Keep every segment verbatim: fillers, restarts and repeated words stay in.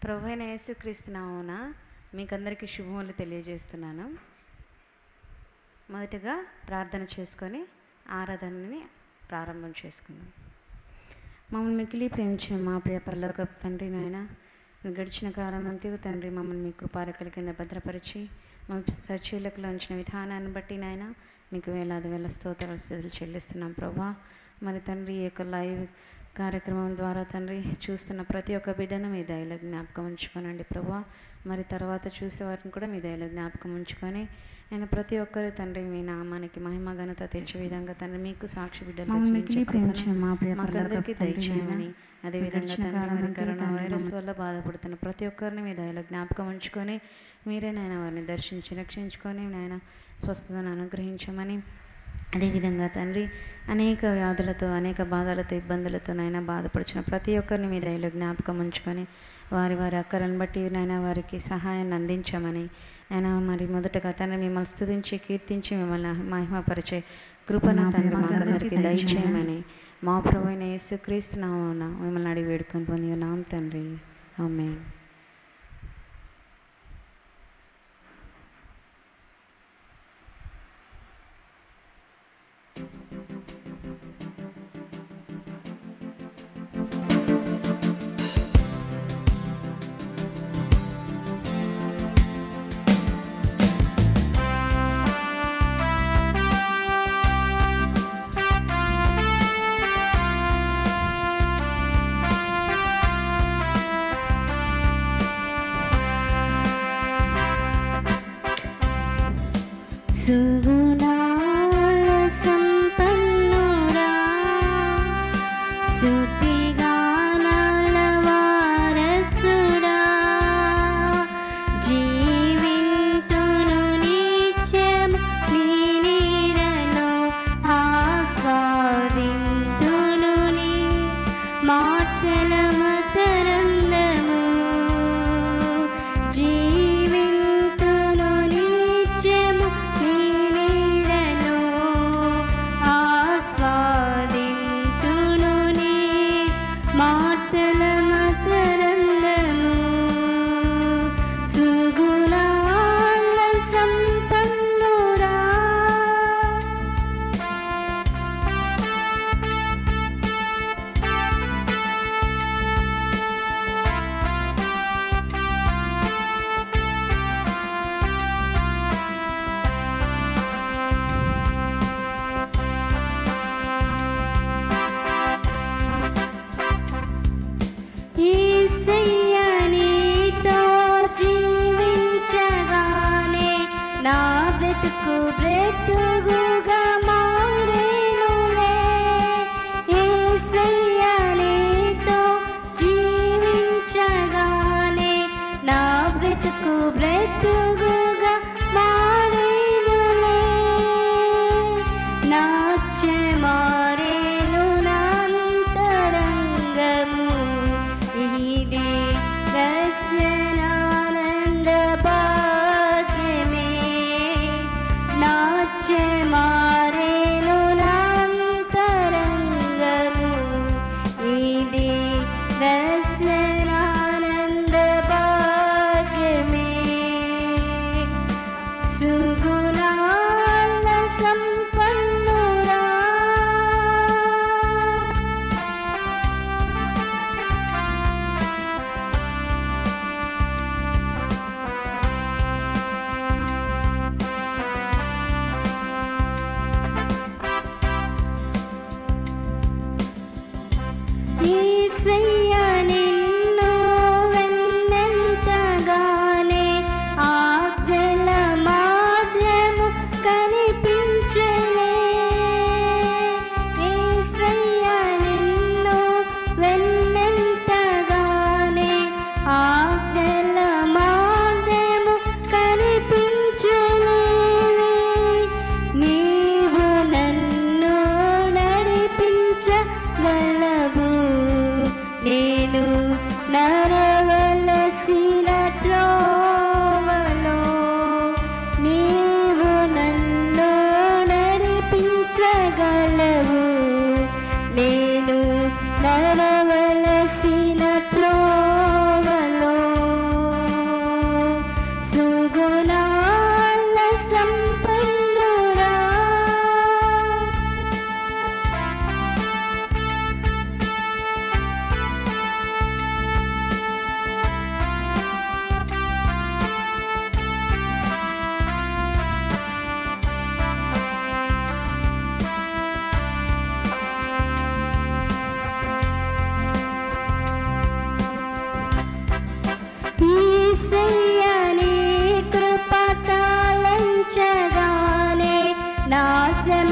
ప్రభువైన యేసుక్రీస్తు నామమున మీకందరికీ శుభములు తెలియజేస్తున్నాను. మొదటగా ప్రార్థన చేసుకొని ఆరాధనని ప్రారంభం చేసుకుందాం. మమ్మల్ని మికిలి ప్రేమించిన మా ప్రియ పరలోకపు తండ్రి నాయన, గడిచిన కాలం అంతయు తండ్రి మమ్మల్ని మీ కృపారెక్కల కింద భద్రపరిచి మమ్మల్ని సజీవులకు ఉంచిన విధానాన్ని బట్టి నాయన మీకు వేలాది వేల స్తోత్రాల స్థితులు చెల్లిస్తున్నాం ప్రభా. మరి తండ్రి ఈ యొక్క లైవ్ కార్యక్రమం ద్వారా తండ్రి చూస్తున్న ప్రతి ఒక్క బిడ్డను మీ దయలో జ్ఞాపకం ఉంచుకోనండి ప్రభా. మరి తర్వాత చూసే వారిని కూడా మీ దయలో జ్ఞాపకం ఉంచుకొని నేను ప్రతి ఒక్కరు తండ్రి మీ నామానికి మహిమ ఘనత తెలిసే విధంగా తండ్రి మీకు సాక్షి బిడ్డలు మాకందరికీ దయచేయమని, అదేవిధంగా తండ్రి కరోనా వైరస్ వల్ల బాధపడుతున్న ప్రతి ఒక్కరిని మీ దయలో జ్ఞాపకం ఉంచుకొని మీరే నాయన వారిని దర్శించి రక్షించుకొని నాయన స్వస్థతను అనుగ్రహించమని, అదేవిధంగా తండ్రి అనేక వ్యాధులతో అనేక బాధలతో ఇబ్బందులతో నైనా బాధపడుచున్న ప్రతి ఒక్కరిని మీ దయలో జ్ఞాపకం ఉంచుకొని వారి వారి అక్కరను బట్టి నైనా వారికి సహాయాన్ని అందించమని నైనా మరి మొదటగా తండ్రి మిమ్మల్ని స్తుతించి కీర్తించి మిమ్మల్ని మహిమపరిచే కృపను తండ్రి మాకందరికీ దయచేయమని మా ప్రభువైన యేసుక్రీస్తు నామమున మిమ్మల్ని అడిగి వేడుకొని పొంది ఉన్నాం తండ్రి. ఆమేన్.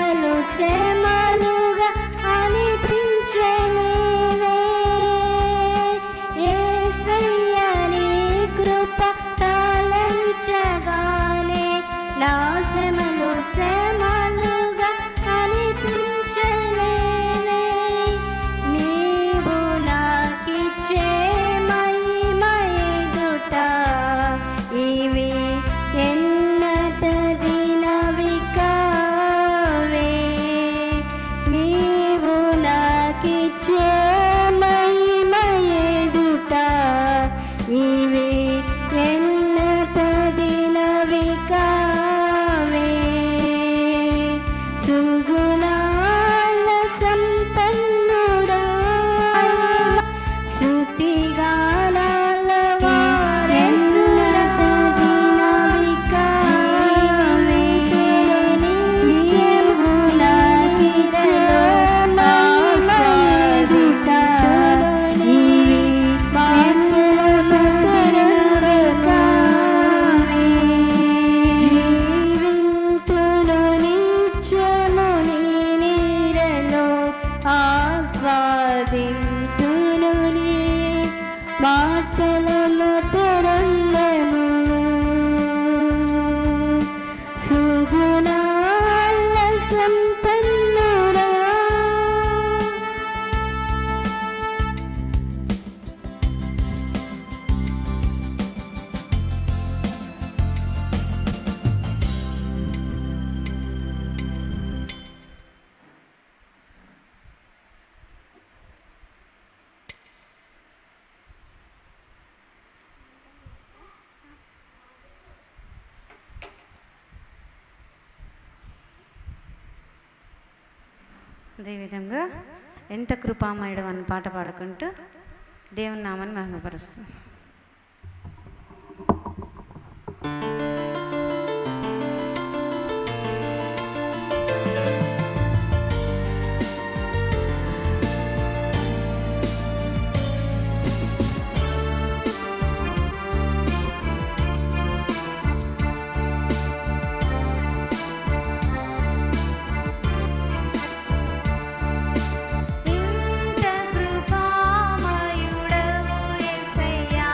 శ్రమలు శ్రమలుగా అనిపించలేవే. యేసయ్య నీ కృప తలంచగానే నా శ్రమలు శ్రమలుగా అనిపించలేవే. నీవు నాకిచ్చే మహిమ ఎదుట ఇవి ఎన్నతగినవి కావే. నీవు నాకిచ్చే మహిమ ఎదుట ఇవి ఎన్నతగినవి కావే. సుగుణాల సంపన్నుడా స్తుతిగానాల వారసుడతగినవి కావే. నీవు నాకిచ్చే మహిమ ఎదుట ఇవి ఎన్నతగినవి కావే. జీవింతును నిత్యము నీ నీడలో ఆస్వాదింతును నీ మాటలలో తరంగము. సుగుణాల సంపన్నుడా అదేవిధంగా ఎంత కృపామయుడు అని పాట పాడుకుంటూ దేవుని నామాన్ని మహిమపరుస్తాం. ఇంత కృపామయుడవు యేసయ్యా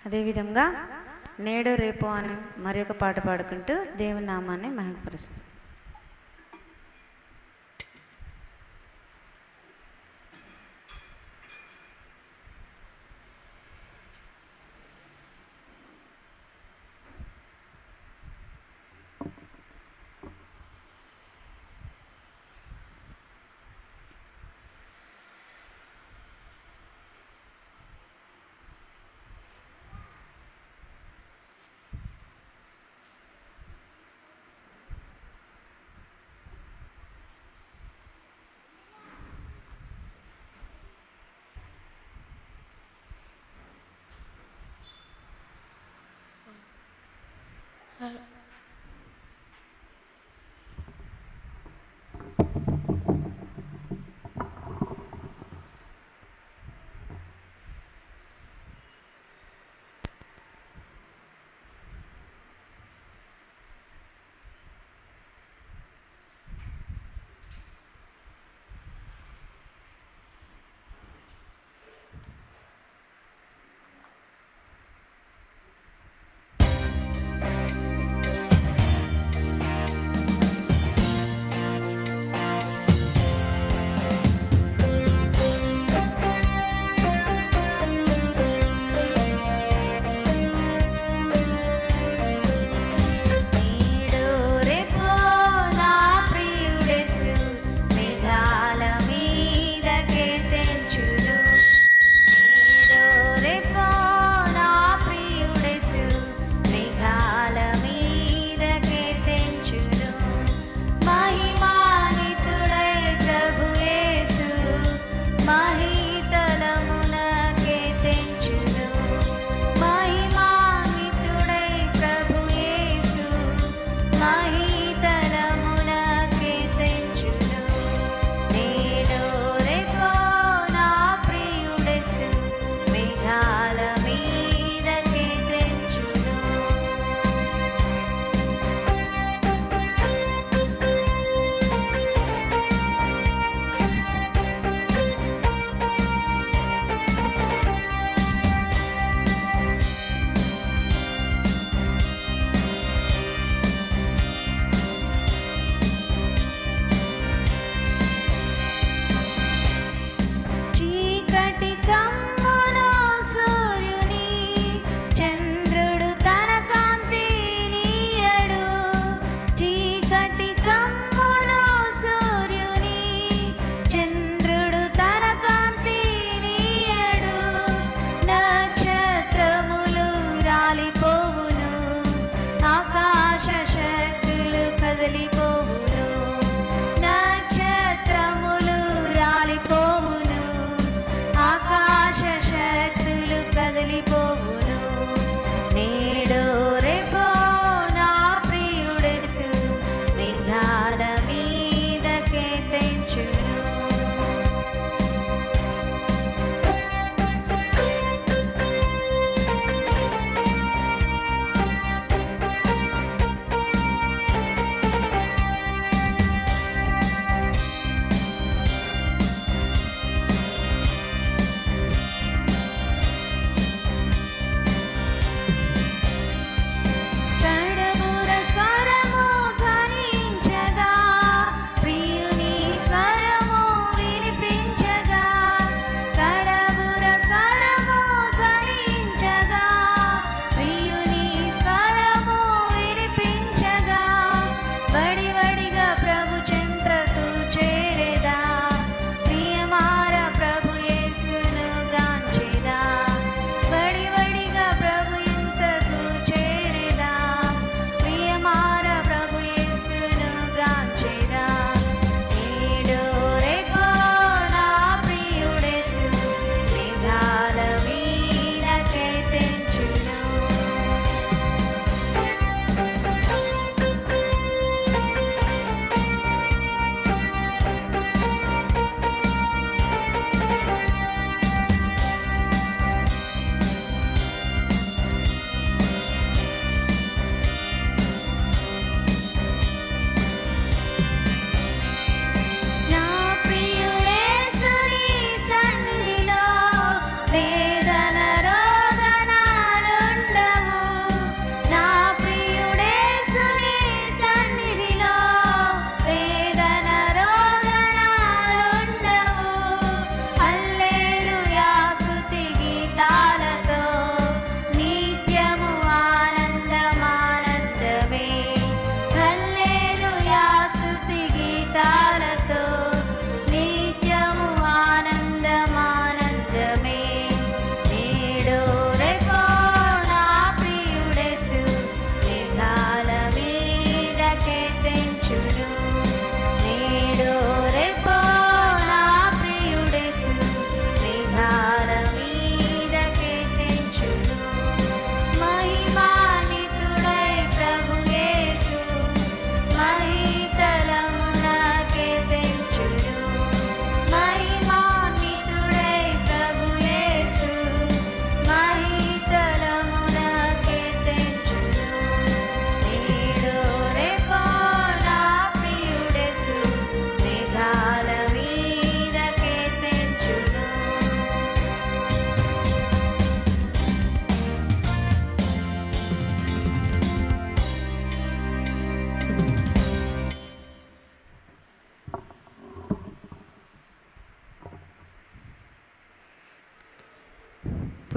అదేవిధంగా నేడు రేపు అని మరి ఒక పాట పాడుకుంటూ దేవుని నామాన్ని మహిమపరుస్తాం.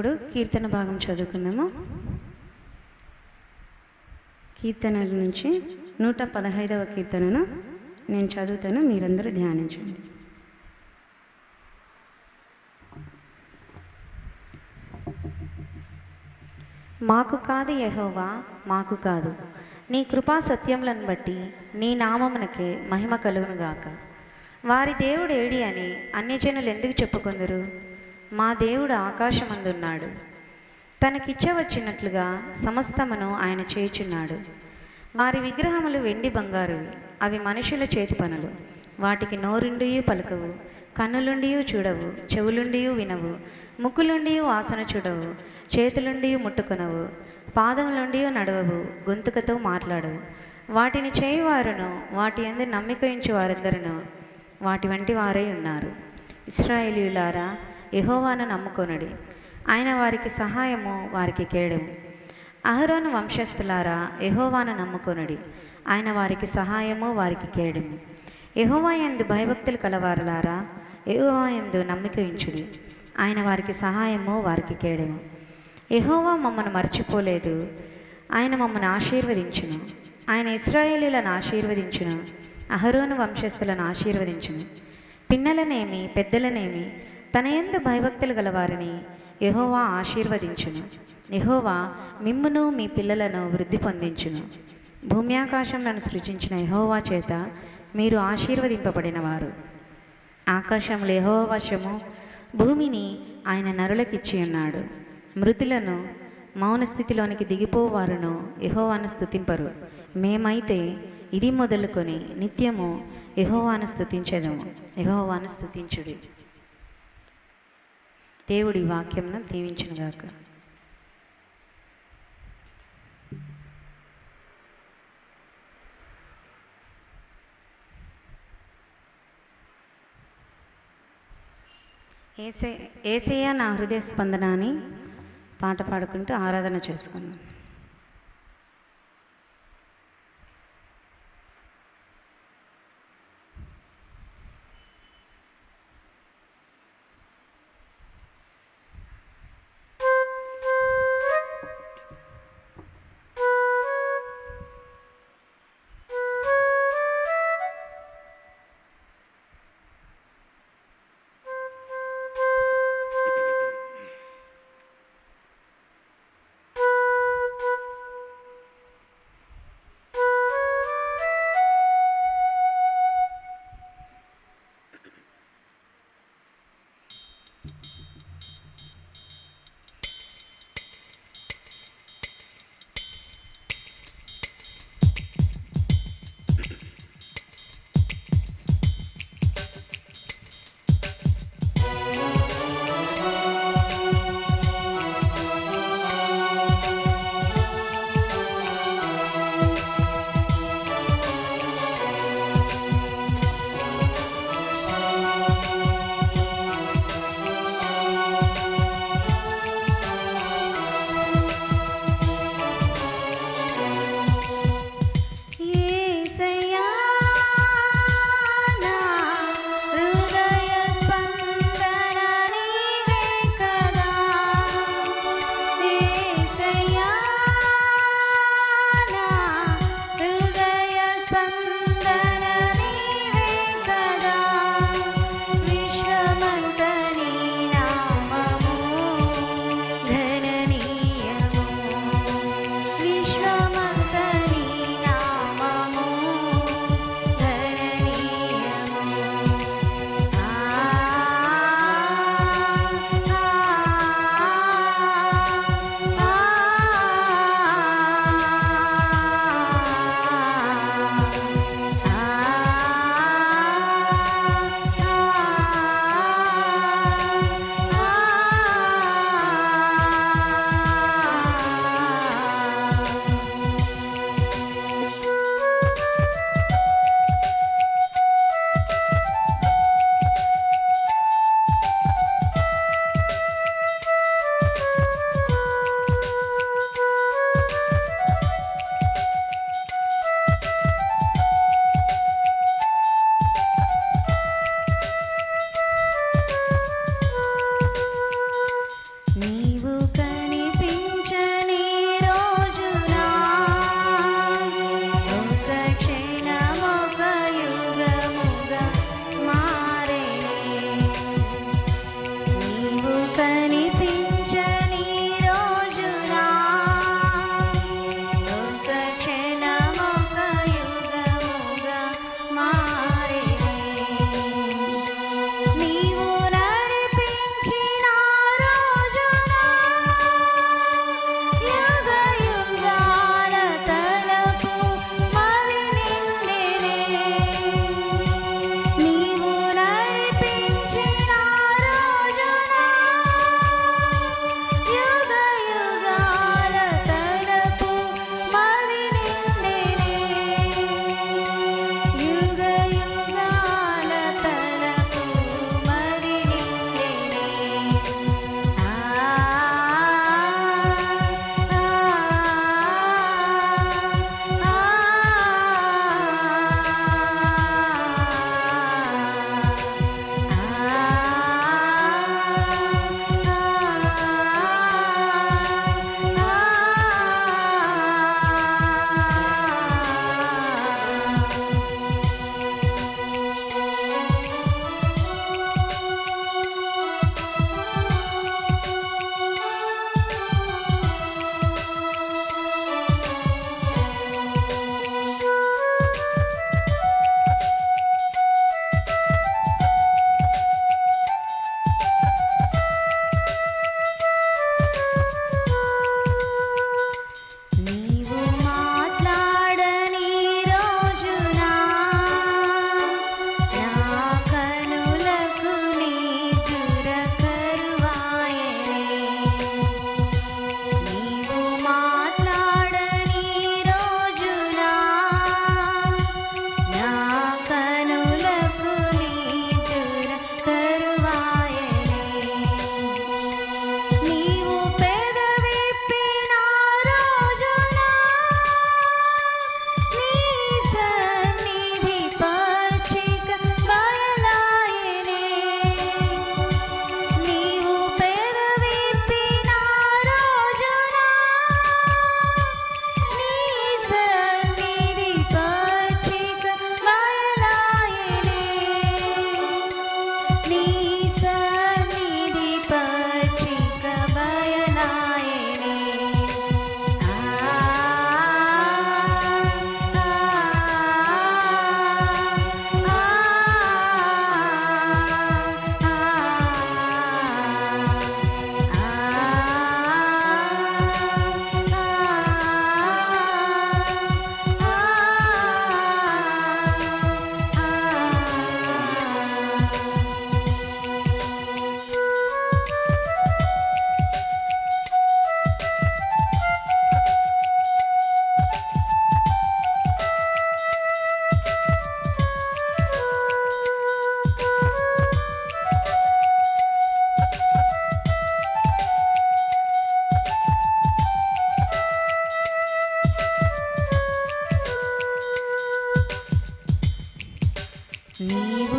ఇప్పుడు కీర్తన భాగం చదువుకుందాము. కీర్తనల నుంచి నూట పదహైదవ కీర్తనను నేను చదువుతాను, మీరందరూ ధ్యానించండి. మాకు కాదు యెహోవా, మాకు కాదు, నీ కృపా సత్యములను బట్టి నీ నామమునకే మహిమ కలుగునుగాక. వారి దేవుడు ఏడి అని అన్యజనులు ఎందుకు చెప్పుకొందురు? మా దేవుడు ఆకాశమందున్నాడు. తనకిచ్చవచ్చినట్లుగా సమస్తమును ఆయన చేయుచున్నాడు. వారి విగ్రహములు వెండి బంగారువి, అవి మనుషుల చేతి పనులు. వాటికి నోరుండియు పలుకవు, కన్నులుండియు చూడవు, చెవులుండియు వినవు, ముక్కులుండియు వాసన చూడవు, చేతులుండియు ముట్టుకొనవు, పాదములుండియు నడవవు, గొంతుకతో మాట్లాడవు. వాటిని చేయువారును వాటి యందు నమ్మిక ఉంచు వారందరును వాటి వంటి వారై ఉన్నారు. ఇశ్రాయేలీయులారా, యెహోవాను నమ్ముకొనుడి, ఆయన వారికి సహాయము, వారికి కేడము. అహరోను వంశస్థులారా, యెహోవాను నమ్ముకొనుడి, ఆయన వారికి సహాయము, వారికి కేడము. యెహోవా యందు భయభక్తులు కలవారులారా, యెహోవా యందు నమ్మిక ఉంచుడి, ఆయన వారికి సహాయము, వారికి కేడము. యెహోవా మమ్మను మర్చిపోలేదు, ఆయన మమ్మను ఆశీర్వదించును. ఆయన ఇశ్రాయేలీయులను ఆశీర్వదించును, అహరోను వంశస్థులను ఆశీర్వదించును. పిన్నలనేమి పెద్దలనేమి తన యందు భయభక్తులు గలవారిని యెహోవా ఆశీర్వదించును. యెహోవా మిమ్మును మీ పిల్లలను వృద్ధి పొందించును. భూమి ఆకాశములను సృజించిన యెహోవా చేత మీరు ఆశీర్వదింపబడినవారు. ఆకాశములు యెహోవా వశము, భూమిని ఆయన నరులకిచ్చి ఉన్నాడు. మృతులను మౌన స్థితిలోనికి దిగిపోవారును యెహోవాను స్తుతింపరు. మేమైతే ఇది మొదలుకొని నిత్యము యెహోవాను స్తుతించెదము. యెహోవాను స్తుతించుడి. దేవుడి వాక్యంను దీవించునుగాక. ఏసే ఏసయ్య నా హృదయ స్పందన అని పాట పాడుకుంటూ ఆరాధన చేసుకున్నాం.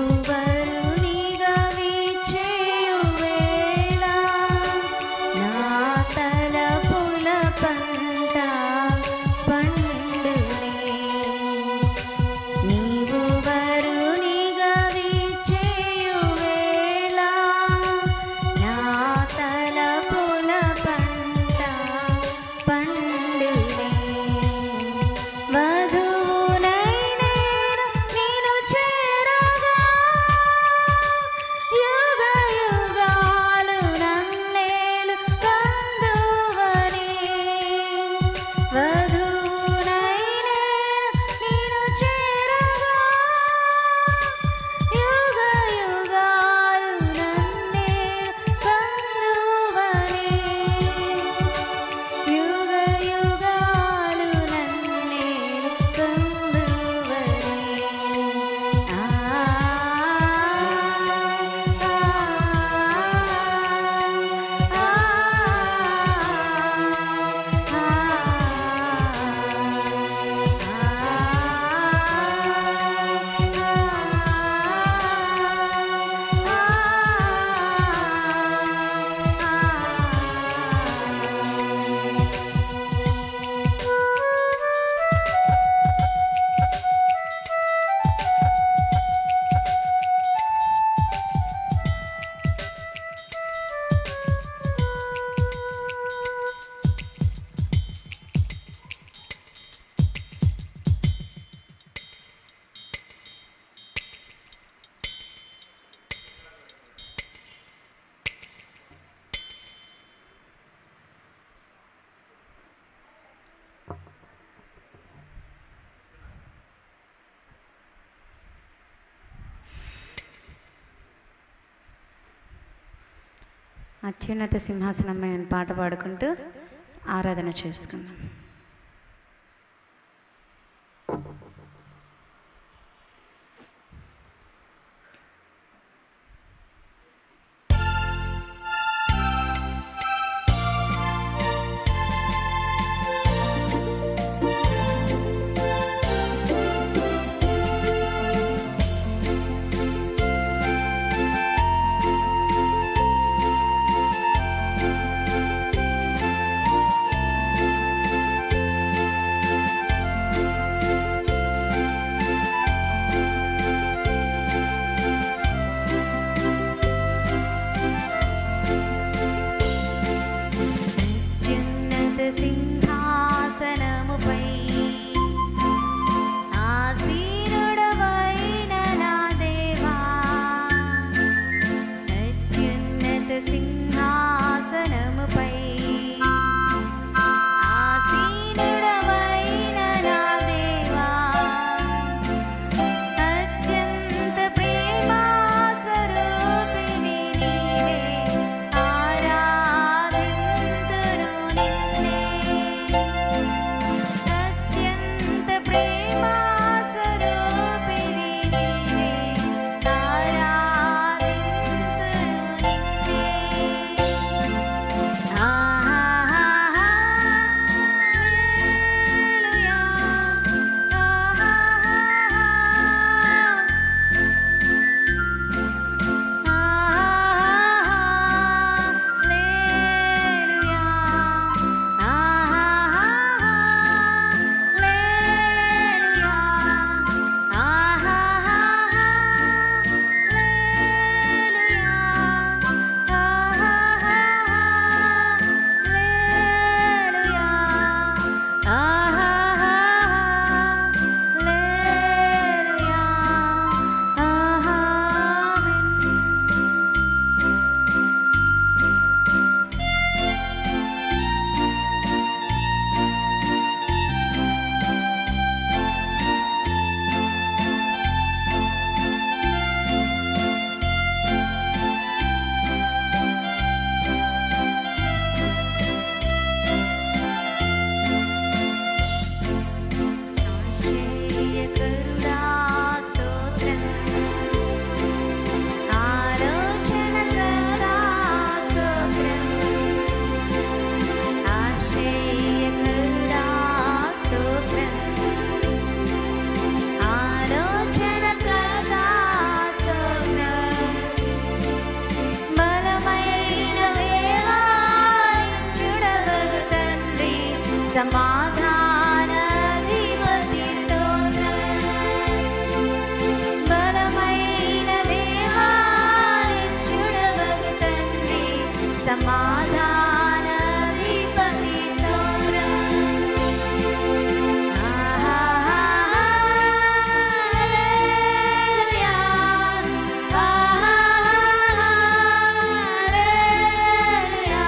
వరునిగా వీచేయు వేళ నా తలపుల పంట పండునే నీవు వరునిగా వీచేయు వేళ నా తలపుల పంట పండునే వధువునై నేను నిన్ను చేరగా యుగ యుగాలు నన్నేలు కందువని వధువునై నేను నిన్ను చేరగా యుగ యుగాలు నన్నేలు కందువని యుగ యుగాలు నన్నేలు కందువని ఆ అత్యున్నత సింహాసనమై అని పాట పాడుకుంటూ ఆరాధన చేసుకుందాం. ఆ సమాధానాధిపతి స్తోత్రం. హల్లెలూయా, హల్లెలూయా,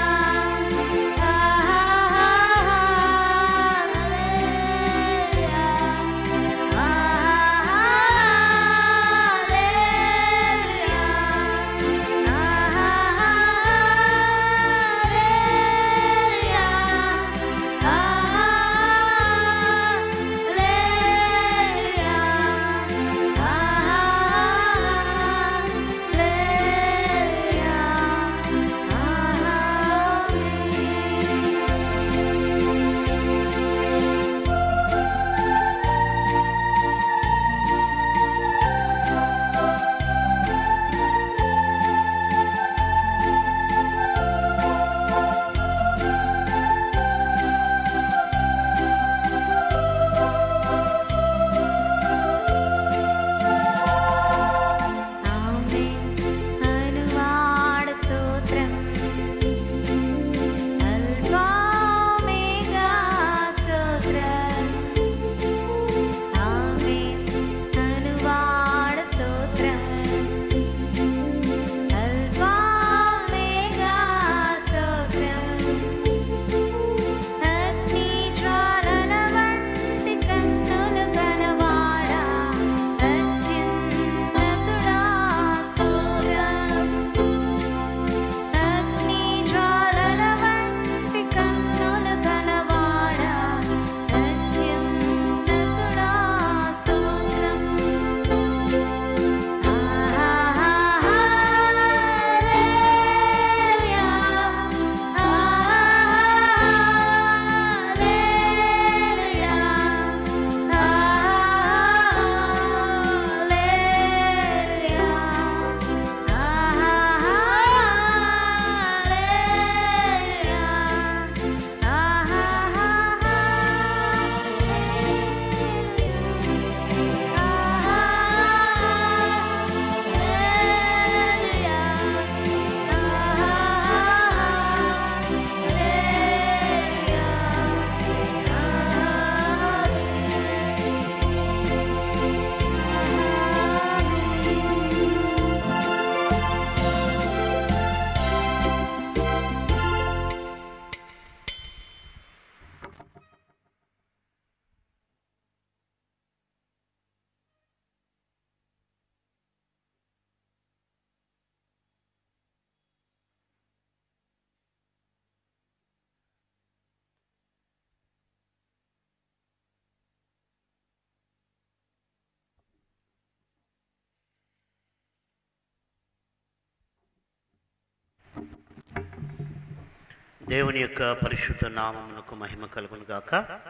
దేవుని యొక్క పరిశుద్ధ నామమునకు మహిమ కలుగును గాక.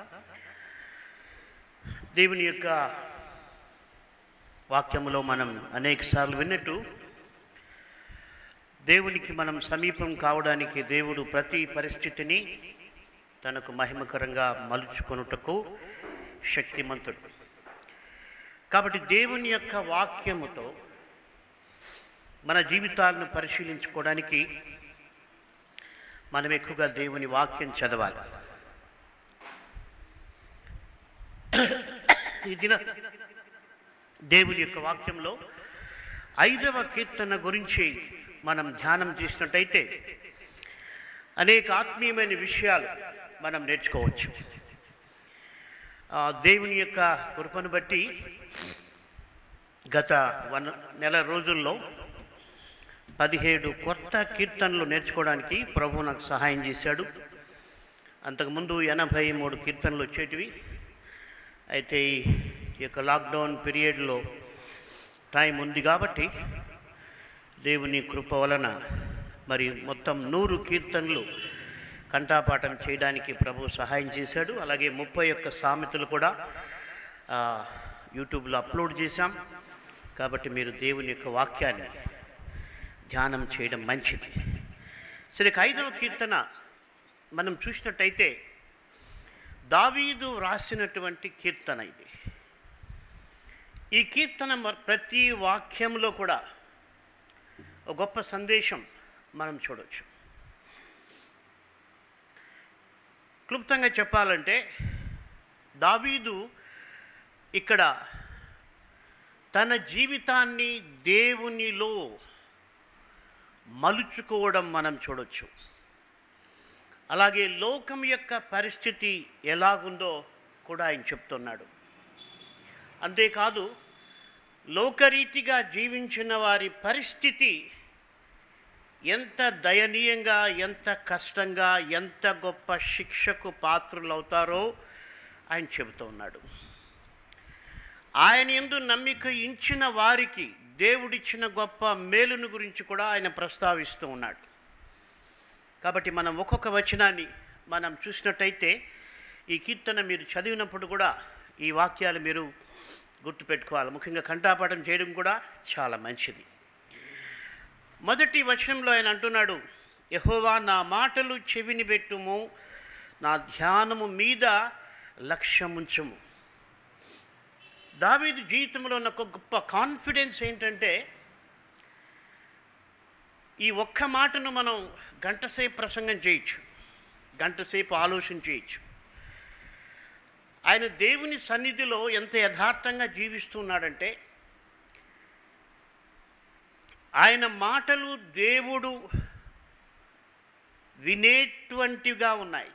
దేవుని యొక్క వాక్యములో మనం అనేక సార్లు విన్నట్టు దేవునికి మనం సమీపం కావడానికి దేవుడు ప్రతి పరిస్థితిని తనకు మహిమకరంగా మలుచుకొనుటకు శక్తిమంతుడు. కాబట్టి దేవుని యొక్క వాక్యముతో మన జీవితాలను పరిశీలించుకోవడానికి మనం ఎక్కువగా దేవుని వాక్యం చదవాలి. ఈ దిన దేవుని యొక్క వాక్యంలో ఐదవ కీర్తన గురించి మనం ధ్యానం చేసినట్టయితే అనేక ఆత్మీయమైన విషయాలు మనం నేర్చుకోవచ్చు. దేవుని యొక్క కృపను బట్టి గత వన్ నెల రోజుల్లో పదిహేడు కొత్త కీర్తనలు నేర్చుకోవడానికి ప్రభు నాకు సహాయం చేశాడు. అంతకుముందు ఎనభై మూడు కీర్తనలు వచ్చేటివి. అయితే ఈ యొక్క లాక్డౌన్ పీరియడ్లో టైం ఉంది కాబట్టి దేవుని కృప వలన మరి మొత్తం నూరు కీర్తనలు కంఠాపాఠం చేయడానికి ప్రభు సహాయం చేశాడు. అలాగే ముప్పై ఒక్క సామెతలు కూడా యూట్యూబ్లో అప్లోడ్ చేశాం. కాబట్టి మీరు దేవుని యొక్క వాక్యాన్ని ధ్యానం చేయడం మంచిది. సరే, ఐదవ కీర్తన మనం చూసినట్టయితే దావీదు వ్రాసినటువంటి కీర్తన ఇది. ఈ కీర్తన ప్రతి వాక్యంలో కూడా ఒక గొప్ప సందేశం మనం చూడవచ్చు. క్లుప్తంగా చెప్పాలంటే దావీదు ఇక్కడ తన జీవితాన్ని దేవునిలో మలుచుకోవడం మనం చూడొచ్చు. అలాగే లోకం యొక్క పరిస్థితి ఎలాగుందో కూడా ఆయన చెప్తున్నాడు. అంతేకాదు లోకరీతిగా జీవించిన వారి పరిస్థితి ఎంత దయనీయంగా, ఎంత కష్టంగా, ఎంత గొప్ప శిక్షకు పాత్రులవుతారో ఆయన చెబుతూ ఉన్నాడు. ఆయన యందు నమ్మిక ఉంచిన వారికి దేవుడిచ్చిన గొప్ప మేలును గురించి కూడా ఆయన ప్రస్తావిస్తూ ఉన్నాడు. కాబట్టి మనం ఒక్కొక్క వచనాన్ని మనం చూసినట్టయితే ఈ కీర్తన మీరు చదివినప్పుడు కూడా ఈ వాక్యాలు మీరు గుర్తుపెట్టుకోవాలి. ముఖ్యంగా కంఠాపాఠం చేయడం కూడా చాలా మంచిది. మొదటి వచనంలో ఆయన అంటున్నాడు, యెహోవా నా మాటలు చెవిని పెట్టుము, నా ధ్యానము మీద లక్ష్యముంచుము. దావీదు జీవితంలో ఉన్న ఒక గొప్ప కాన్ఫిడెన్స్ ఏంటంటే ఈ ఒక్క మాటను మనం గంటసేపు ప్రసంగం చేయొచ్చు, గంటసేపు ఆలోచన చేయొచ్చు. ఆయన దేవుని సన్నిధిలో ఎంత యథార్థంగా జీవిస్తున్నాడంటే ఆయన మాటలు దేవుడు వినేటువంటివిగా ఉన్నాయి.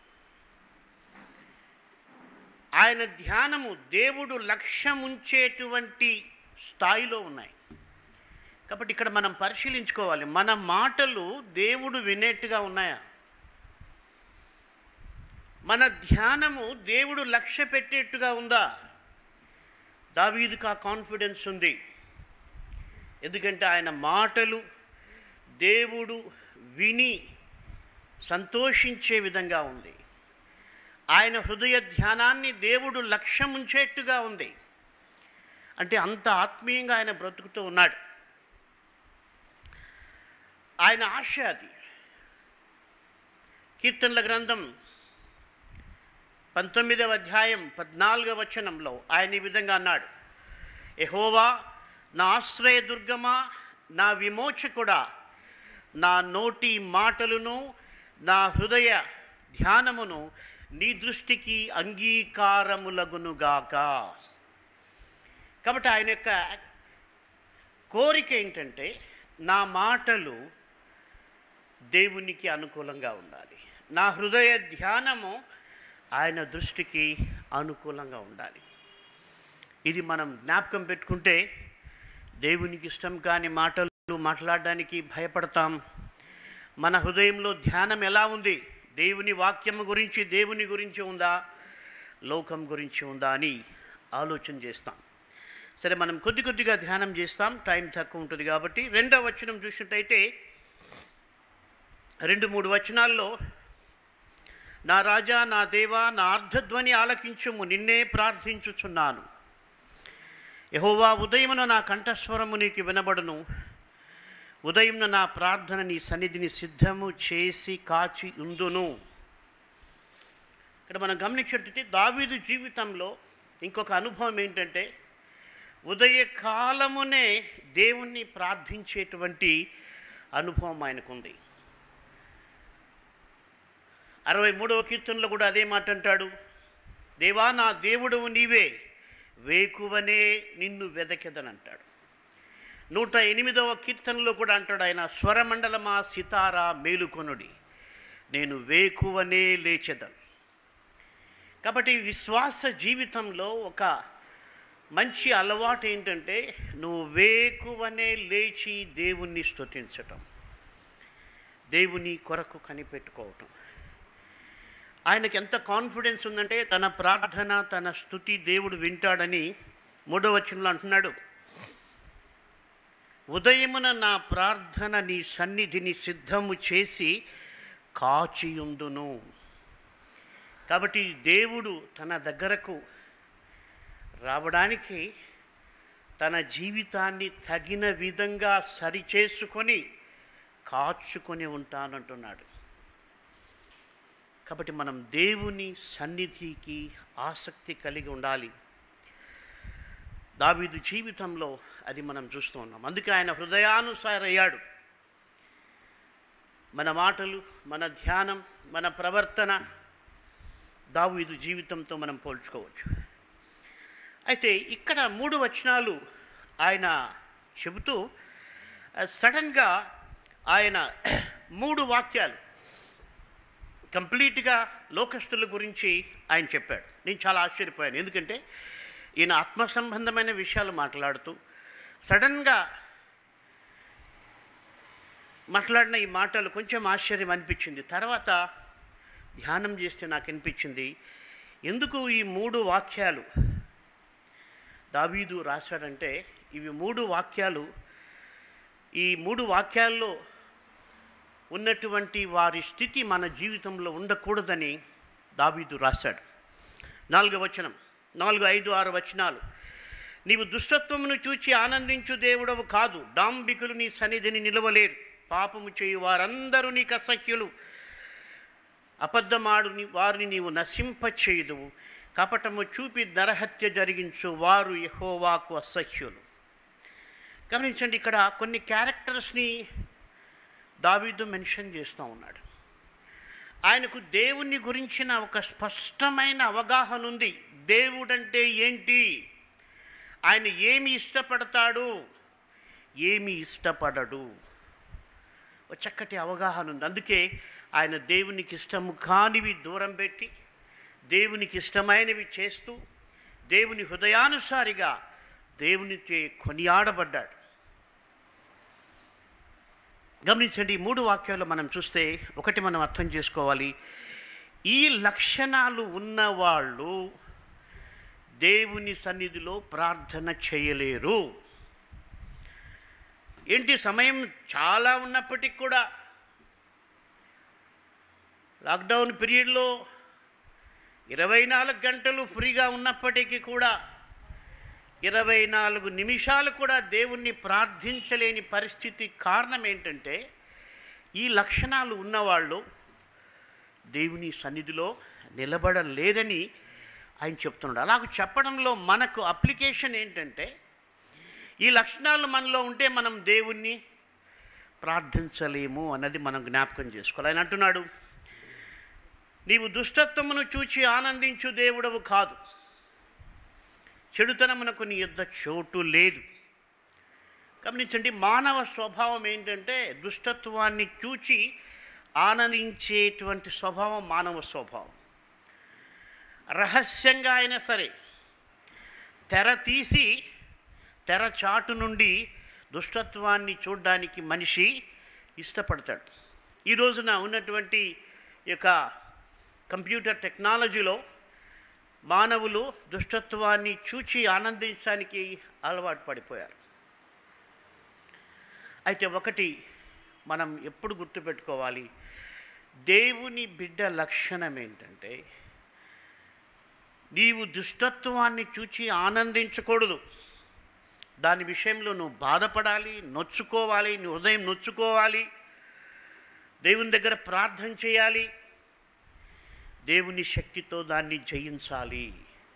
ఆయన ధ్యానము దేవుడు లక్ష్యం ఉంచేటువంటి స్థాయిలో ఉన్నాయి. కాబట్టి ఇక్కడ మనం పరిశీలించుకోవాలి, మన మాటలు దేవుడు వినేట్టుగా ఉన్నాయా? మన ధ్యానము దేవుడు లక్ష్య పెట్టేట్టుగా ఉందా? దావీదుకు ఆ కాన్ఫిడెన్స్ ఉంది. ఎందుకంటే ఆయన మాటలు దేవుడు విని సంతోషించే విధంగా ఉంది. ఆయన హృదయ ధ్యానాన్ని దేవుడు లక్ష్యం ఉంచేట్టుగా ఉంది. అంటే అంత ఆత్మీయంగా ఆయన బ్రతుకుతూ ఉన్నాడు. ఆయన ఆశ అది. కీర్తనల గ్రంథం పంతొమ్మిదవ అధ్యాయం పద్నాలుగవ వచనంలో ఆయన ఈ విధంగా అన్నాడు, యెహోవా నా ఆశ్రయదుర్గమా, నా విమోచకుడా, నా నోటి మాటలను నా హృదయ ధ్యానమును నీ దృష్టికి అంగీకారములగునుగాక. కాబట్టి ఆయన యొక్క కోరిక ఏంటంటే నా మాటలు దేవునికి అనుకూలంగా ఉండాలి, నా హృదయ ధ్యానము ఆయన దృష్టికి అనుకూలంగా ఉండాలి. ఇది మనం జ్ఞాపకం పెట్టుకుంటే దేవునికి ఇష్టం కాని మాటలు మాట్లాడడానికి భయపడతాం. మన హృదయంలో ధ్యానం ఎలా ఉంది? దేవుని వాక్యం గురించి, దేవుని గురించి ఉందా, లోకం గురించి ఉందా అని ఆలోచన చేస్తాం. సరే, మనం కొద్ది కొద్దిగా ధ్యానం చేస్తాం, టైం తక్కువ ఉంటుంది కాబట్టి. రెండవ వచనం చూసినట్టయితే రెండు మూడు వచనాల్లో, నా రాజా, నా దేవా, నా అర్ధధ్వని ఆలకించుము, నిన్నే ప్రార్థించుచున్నాను. యెహోవా ఉదయమున నా కంఠస్వరము నీకు వినబడును, ఉదయంన నా ప్రార్థన నీ సన్నిధిని సిద్ధము చేసి కాచి ఉందును. ఇక్కడ మనం గమనించేటట్టు దావీదు జీవితంలో ఇంకొక అనుభవం ఏంటంటే ఉదయకాలమునే దేవుణ్ణి ప్రార్థించేటువంటి అనుభవం ఆయనకుంది. అరవై మూడవ కీర్తనలో కూడా అదే మాట అంటాడు, దేవా నా దేవుడవు నీవే, వేకువనే నిన్ను వెదకెదనంటాడు. నూట ఎనిమిదవ కీర్తనలో కూడా అంటాడు ఆయన, స్వరమండలమా సితారా మేలుకొనుడి, నేను వేకువనే లేచెదను. కాబట్టి విశ్వాస జీవితంలో ఒక మంచి అలవాటు ఏంటంటే నువ్వు వేకువనే లేచి దేవుణ్ణి స్తుతించటం, దేవుని కొరకు కనిపెట్టుకోవటం. ఆయనకి ఎంత కాన్ఫిడెన్స్ ఉందంటే తన ప్రార్థన, తన స్తుతి దేవుడు వింటాడని మూడవ వచనంలో అంటున్నాడు, ఉదయమున నా ప్రార్థన నీ సన్నిధిని సిద్ధము చేసి కాచియుందును. కాబట్టి దేవుడు తన దగ్గరకు రావడానికి తన జీవితాన్ని తగిన విధంగా సరిచేసుకొని కాచుకొని ఉంటానంటున్నాడు. కాబట్టి మనం దేవుని సన్నిధికి ఆసక్తి కలిగి ఉండాలి. దావీదు జీవితంలో అది మనం చూస్తూ ఉన్నాం. అందుకే ఆయన హృదయానుసారయ్యాడు. మన మాటలు, మన ధ్యానం, మన ప్రవర్తన దావీదు జీవితంతో మనం పోల్చుకోవచ్చు. అయితే ఇక్కడ మూడు వచనాలు ఆయన చెబుతూ సడన్గా ఆయన మూడు వాక్యాలు కంప్లీట్గా లోకస్తుల గురించి ఆయన చెప్పాడు. నేను చాలా ఆశ్చర్యపోయాను. ఎందుకంటే ఈయన ఆత్మ సంబంధమైన విషయాలు మాట్లాడుతూ సడన్గా మాట్లాడిన ఈ మాటలు కొంచెం ఆశ్చర్యం అనిపించింది. తర్వాత ధ్యానం చేస్తే నాకు అనిపించింది, ఎందుకు ఈ మూడు వాక్యాలు దావీదు రాశాడంటే, ఇవి మూడు వాక్యాలు ఈ మూడు వాక్యాల్లో ఉన్నటువంటి వారి స్థితి మన జీవితంలో ఉండకూడదని దావీదు రాశాడు. నాలుగో వచనం, నాలుగు ఐదు ఆరు వచనాలు, నీవు దుష్టత్వమును చూచి ఆనందించు దేవుడవు కాదు, డాంబికులు నీ సన్నిధిని నిలవలేరు, పాపము చేయు వారందరూ నీకు అసహ్యులు, అబద్ధమాడు వారిని నీవు నశింపచేయుదువు, కపటము చూపి నరహత్య జరిగించు వారు యెహోవాకు అసహ్యులు. గమనించండి, ఇక్కడ కొన్ని క్యారెక్టర్స్ని దావీదు మెన్షన్ చేస్తూ ఉన్నాడు. ఆయనకు దేవుని గురించిన ఒక స్పష్టమైన అవగాహన ఉంది. దేవుడంటే ఏంటి, ఆయన ఏమి ఇష్టపడతాడు, ఏమి ఇష్టపడడు, ఒక చక్కటి అవగాహన ఉంది. అందుకే ఆయన దేవునికి ఇష్టము కానివి దూరం పెట్టి దేవునికి ఇష్టమైనవి చేస్తూ దేవుని హృదయానుసారిగా దేవునిచే కొనియాడబడ్డాడు. గమనించండి, ఈ మూడు వాక్యాలు మనం చూస్తే ఒకటి మనం అర్థం చేసుకోవాలి, ఈ లక్షణాలు ఉన్నవాళ్ళు దేవుని సన్నిధిలో ప్రార్థన చేయలేరు. ఏంటి, సమయం చాలా ఉన్నప్పటికీ కూడా, లాక్డౌన్ పీరియడ్లో ఇరవై నాలుగు గంటలు ఫ్రీగా ఉన్నప్పటికీ కూడా ఇరవై నాలుగు నిమిషాలు కూడా దేవుణ్ణి ప్రార్థించలేని పరిస్థితి కారణం ఏంటంటే, ఈ లక్షణాలు ఉన్నవాళ్ళు దేవుని సన్నిధిలో నిలబడలేదని ఆయన చెప్తున్నాడు. అలాగ చెప్పడంలో మనకు అప్లికేషన్ ఏంటంటే, ఈ లక్షణాలు మనలో ఉంటే మనం దేవుణ్ణి ప్రార్థించలేము అన్నది మనం జ్ఞాపకం చేసుకోవాలి. ఆయన అంటున్నాడు, నీవు దుష్టత్వమును చూచి ఆనందించు దేవుడవు కాదు, చెడుతనమునకు నీ యొద్ద చోటు లేదు. గమనించండి, మానవ స్వభావం ఏంటంటే దుష్టత్వాన్ని చూచి ఆనందించేటువంటి స్వభావం మానవ స్వభావం. రహస్యంగా అయినా సరే తెర తీసి తెర చాటు నుండి దుష్టత్వాన్ని చూడడానికి మనిషి ఇష్టపడతాడు. ఈ రోజున ఉన్నటువంటి యొక్క కంప్యూటర్ టెక్నాలజీలో మానవులు దుష్టత్వాన్ని చూచి ఆనందించడానికి అలవాటు పడిపోయారు. అయితే ఒకటి మనం ఎప్పుడు గుర్తుపెట్టుకోవాలి, దేవుని బిడ్డ లక్షణం ఏంటంటే, నీవు దుష్టత్వాన్ని చూచి ఆనందించకూడదు. దాని విషయంలో నువ్వు బాధపడాలి, నొచ్చుకోవాలి, నీ హృదయం నొచ్చుకోవాలి, దేవుని దగ్గర ప్రార్థన చేయాలి, దేవుని శక్తితో దాన్ని జయించాలి.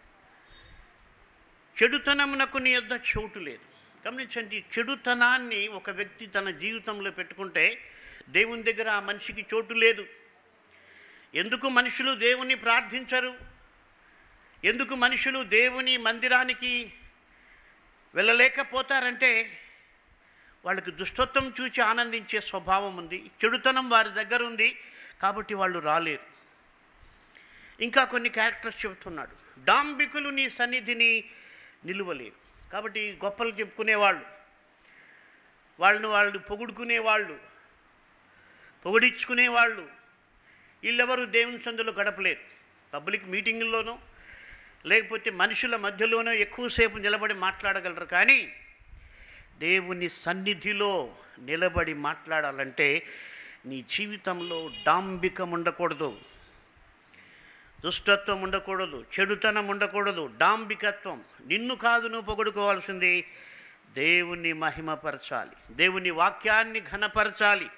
చెడుతనమునకు నీ యొద్ద చోటు లేదు. గమనించండి, చెడుతనాన్ని ఒక వ్యక్తి తన జీవితంలో పెట్టుకుంటే దేవుని దగ్గర ఆ మనిషికి చోటు లేదు. ఎందుకు మనుషులు దేవుని ప్రార్థించరు, ఎందుకు మనుషులు దేవుని మందిరానికి వెళ్ళలేకపోతారంటే, వాళ్ళకి దుష్టత్వం చూచి ఆనందించే స్వభావం ఉంది, చెడుతనం వారి దగ్గర ఉంది, కాబట్టి వాళ్ళు రాలేరు. ఇంకా కొన్ని క్యారెక్టర్స్ చెబుతున్నాడు, డాంబికులు నీ సన్నిధిని నిలువలేరు. కాబట్టి గొప్పలు చెప్పుకునేవాళ్ళు, వాళ్ళని వాళ్ళు పొగుడుకునేవాళ్ళు, పొగిడించుకునేవాళ్ళు, వీళ్ళెవరు దేవుని సందులో గడపలేరు. పబ్లిక్ మీటింగుల్లోనూ లేకపోతే మనుషుల మధ్యలోనూ ఎక్కువసేపు నిలబడి మాట్లాడగలరు, కానీ దేవుని సన్నిధిలో నిలబడి మాట్లాడాలంటే నీ జీవితంలో డాంబికం ఉండకూడదు, దుష్టత్వం ఉండకూడదు, చెడుతనం ఉండకూడదు, డాంబికత్వం. నిన్ను కాదు నువ్వు పొగడుకోవాల్సింది, దేవుని మహిమపరచాలి, దేవుని వాక్యాన్ని ఘనపరచాలి.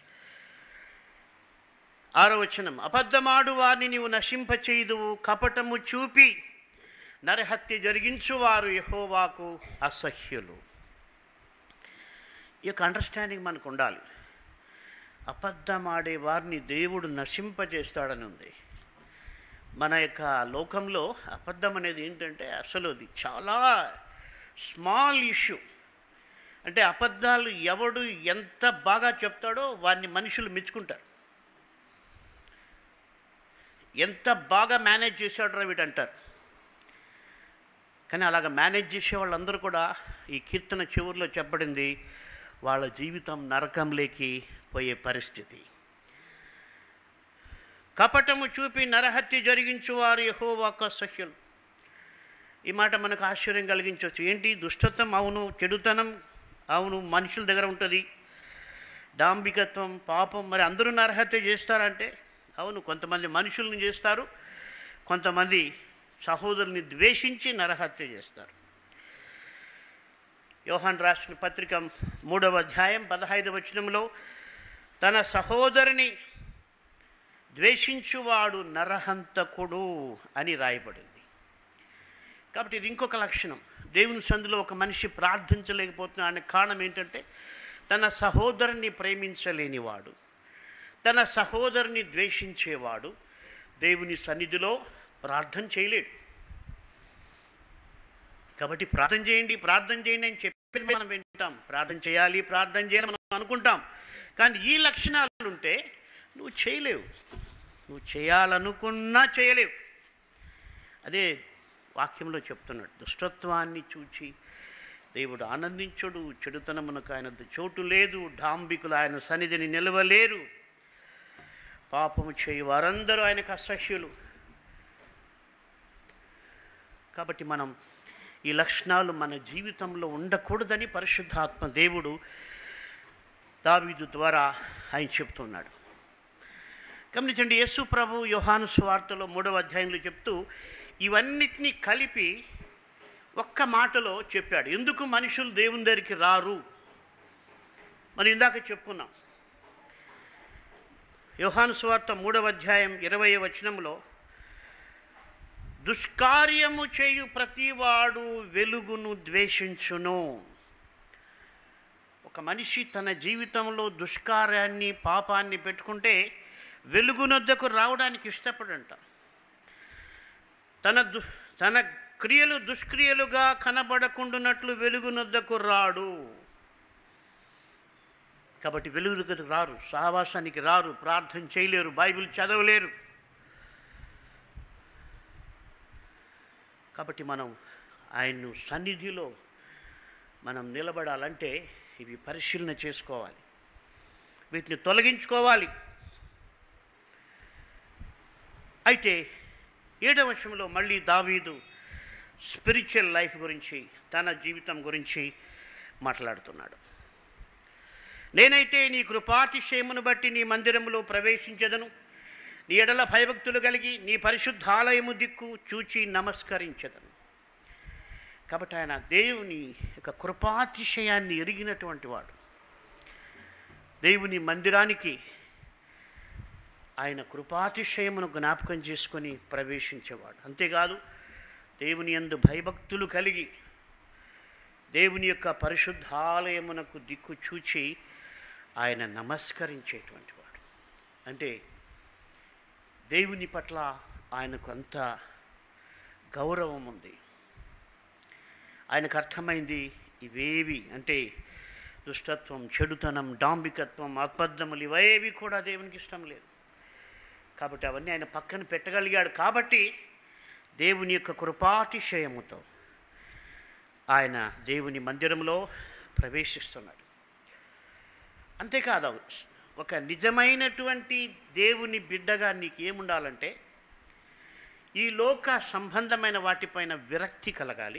ఆరో వచనం, అబద్ధమాడు వారిని నీవు నశింపచేయుదువు, కపటము చూపి నరహత్య జరిగించువారు యెహోవాకు అసహ్యులు. ఈ యొక్క అండర్స్టాండింగ్ మనకు ఉండాలి. అబద్ధమాడే వారిని దేవుడు నశింపజేస్తాడని ఉంది. మన యొక్క లోకంలో అబద్ధం అనేది ఏంటంటే అసలు అది చాలా స్మాల్ ఇష్యూ. అంటే అబద్ధాలు ఎవడు ఎంత బాగా చెప్తాడో వాడిని మనుషులు మెచ్చుకుంటారు. ఎంత బాగా మేనేజ్ చేశాడో వీటి అంటారు. కానీ అలాగ మేనేజ్ చేసే వాళ్ళందరూ కూడా ఈ కీర్తన చివరిలో చెప్పబడింది, వాళ్ళ జీవితం నరకంలోకి పోయే పరిస్థితి. కపటము చూపి నరహత్య జరిగించువారు యెహోవాకు అసహ్యులు. ఈ మాట మనకు ఆశ్చర్యం కలిగించవచ్చు. ఏంటి దుష్టత్వం? అవును. చెడుతనం అవును, మనుషుల దగ్గర ఉంటుంది. డాంబికత్వం, పాపం. మరి అందరూ నరహత్య చేస్తారంటే అవును, కొంతమంది మనుషుల్ని చేస్తారు, కొంతమంది సహోదరుని ద్వేషించి నరహత్య చేస్తారు. యోహాను రాసిన పత్రిక మూడవ అధ్యాయం పదహైదవ వచనంలో తన సహోదరుని ద్వేషించువాడు నరహంతకుడు అని రాయబడింది. కాబట్టి ఇది ఇంకొక లక్షణం. దేవుని సందులో ఒక మనిషి ప్రార్థించలేకపోతున్నాడు. కారణం ఏంటంటే తన సహోదరుని ప్రేమించలేనివాడు, తన సహోదరుని ద్వేషించేవాడు దేవుని సన్నిధిలో ప్రార్థన చేయలేడు. కాబట్టి ప్రార్థన చేయండి, ప్రార్థన చేయండి అని చెప్పి మనం వింటాం. ప్రార్థన చేయాలి, ప్రార్థన చేయాలి మనం అనుకుంటాం. కానీ ఈ లక్షణాలు ఉంటే నువ్వు చేయలేవు. నువ్వు చేయాలనుకున్నా చేయలేవు. అదే వాక్యంలో చెప్తున్నాడు, దుష్టత్వాన్ని చూచి దేవుడు ఆనందించుడు, చెడుతనమునకు ఆయన చోటు లేదు, డాంబికులు ఆయన సన్నిధిని నిలవలేరు, పాపము చేయి వారందరూ ఆయనకు అసహ్యులు. కాబట్టి మనం ఈ లక్షణాలు మన జీవితంలో ఉండకూడదని పరిశుద్ధాత్మ దేవుడు దావీదు ద్వారా ఆయన చెప్తున్నాడు. గమనించండి, యేసు ప్రభు యోహాను సువార్తలో మూడవ అధ్యాయంలో చెప్తూ ఇవన్నిటినీ కలిపి ఒక్క మాటలో చెప్పాడు. ఎందుకు మనుషులు దేవుని దగ్గరికి రారు? మరి ఇందాక చెప్పుకున్నాం. యోహాను సువార్త మూడవ అధ్యాయం ఇరవై వచనంలో దుష్కార్యము చేయు ప్రతివాడు వెలుగును ద్వేషించును. ఒక మనిషి తన జీవితంలో దుష్కార్యాన్ని, పాపాన్ని పెట్టుకుంటే వెలుగునొద్దకు రావడానికి ఇష్టపడంట. తన దు తన క్రియలు దుష్క్రియలుగా కనబడకుండానట్లు వెలుగునొద్దకు రాడు. కాబట్టి వెలుగులకు రారు, సహవాసానికి రారు, ప్రార్థన చేయలేరు, బైబిల్ చదవలేరు. కాబట్టి మనం ఆయన్ను సన్నిధిలో మనం నిలబడాలంటే ఇవి పరిశీలన చేసుకోవాలి, వీటిని తొలగించుకోవాలి. అయితే ఏడవ వచనంలో మళ్ళీ దావీదు స్పిరిచువల్ లైఫ్ గురించి, తన జీవితం గురించి మాట్లాడుతున్నాడు. నేనైతే నీ కృపాతిశయమును బట్టి నీ మందిరములో ప్రవేశించదను, నీ ఎడల భయభక్తులు కలిగి నీ పరిశుద్ధాలయము దిక్కు చూచి నమస్కరించదను. కాబట్టి ఆయన దేవుని యొక్క కృపాతిశయాన్ని ఎరిగినటువంటి వాడు. దేవుని మందిరానికి ఆయన కృపాతిశయమును జ్ఞాపకం చేసుకొని ప్రవేశించేవాడు. అంతేకాదు, దేవుని యందు భయభక్తులు కలిగి దేవుని యొక్క పరిశుద్ధాలయమునకు దిక్కు చూచి ఆయన నమస్కరించేటువంటి వాడు. అంటే దేవుని పట్ల ఆయనకు అంత గౌరవం ఉంది. ఆయనకు అర్థమైంది ఇవేవి అంటే దుష్టత్వం, చెడుతనం, డాంబికత్వం, అబద్ధములు ఇవేవి కూడా దేవునికి ఇష్టం లేదు. కాబట్టి అవన్నీ ఆయన పక్కన పెట్టగలిగాడు. కాబట్టి దేవుని యొక్క కృపాతిశయముతో ఆయన దేవుని మందిరంలో ప్రవేశిస్తున్నాడు. అంతేకాదు, ఒక నిజమైనటువంటి దేవుని బిడ్డగా నీకు ఏముండాలంటే ఈ లోక సంబంధమైన వాటిపైన విరక్తి కలగాలి.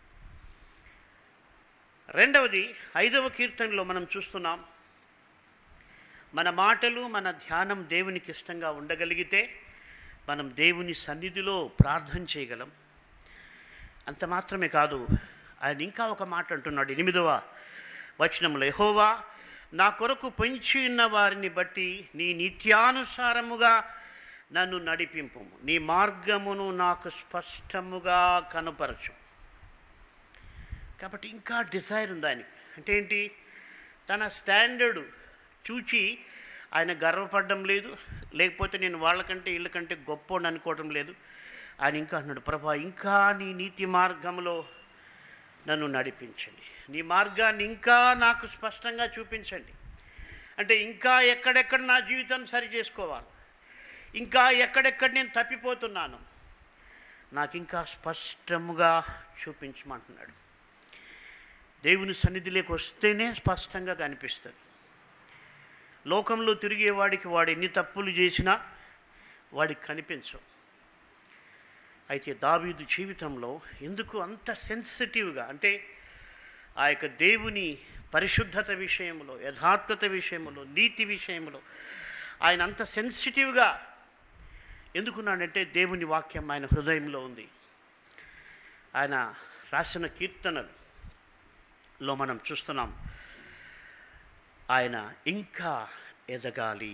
రెండవది, ఐదవ కీర్తనలో మనం చూస్తున్నాం, మన మాటలు, మన ధ్యానం దేవునికి ఇష్టంగా ఉండగలిగితే మనం దేవుని సన్నిధిలో ప్రార్థన చేయగలం. అంత మాత్రమే కాదు, ఆయన ఇంకా ఒక మాట అంటున్నాడు ఎనిమిదవ వచనంలో, యెహోవా నా కొరకు పొంచి ఉన్న వారిని బట్టి నీ నిత్యానుసారముగా నన్ను నడిపింపు, నీ మార్గమును నాకు స్పష్టముగా కనపరచు. కాబట్టి ఇంకా డిజైర్ ఉంది ఆయనకి. అంటే ఏంటి? తన స్టాండర్డు చూచి ఆయన గర్వపడడం లేదు, లేకపోతే నేను వాళ్ళకంటే వీళ్ళకంటే గొప్పోడు అనుకోవడం లేదు. ఆయన ఇంకా అన్నాడు, ప్రభా ఇంకా నీ నీతి మార్గంలో నన్ను నడిపించండి, నీ మార్గాన్ని ఇంకా నాకు స్పష్టంగా చూపించండి. అంటే ఇంకా ఎక్కడెక్కడ నా జీవితం సరి చేసుకోవాలి, ఇంకా ఎక్కడెక్కడ నేను తప్పిపోతున్నాను, నాకు ఇంకా స్పష్టముగా చూపించమంటున్నాడు. దేవుని సన్నిధిలోకి వస్తేనే స్పష్టంగా కనిపిస్తుంది. లోకంలో తిరిగేవాడికి వాడు ఎన్ని తప్పులు చేసినా వాడికి కనిపించవు. అయితే దావీదు జీవితంలో ఎందుకు అంత సెన్సిటివ్గా, అంటే ఆ యొక్క దేవుని పరిశుద్ధత విషయంలో, యథార్థత విషయంలో, నీతి విషయంలో ఆయన అంత సెన్సిటివ్గా ఎందుకున్నాడంటే దేవుని వాక్యం ఆయన హృదయంలో ఉంది. ఆయన రాసిన కీర్తనలో మనం చూస్తున్నాం, ఆయన ఇంకా ఎదగాలి.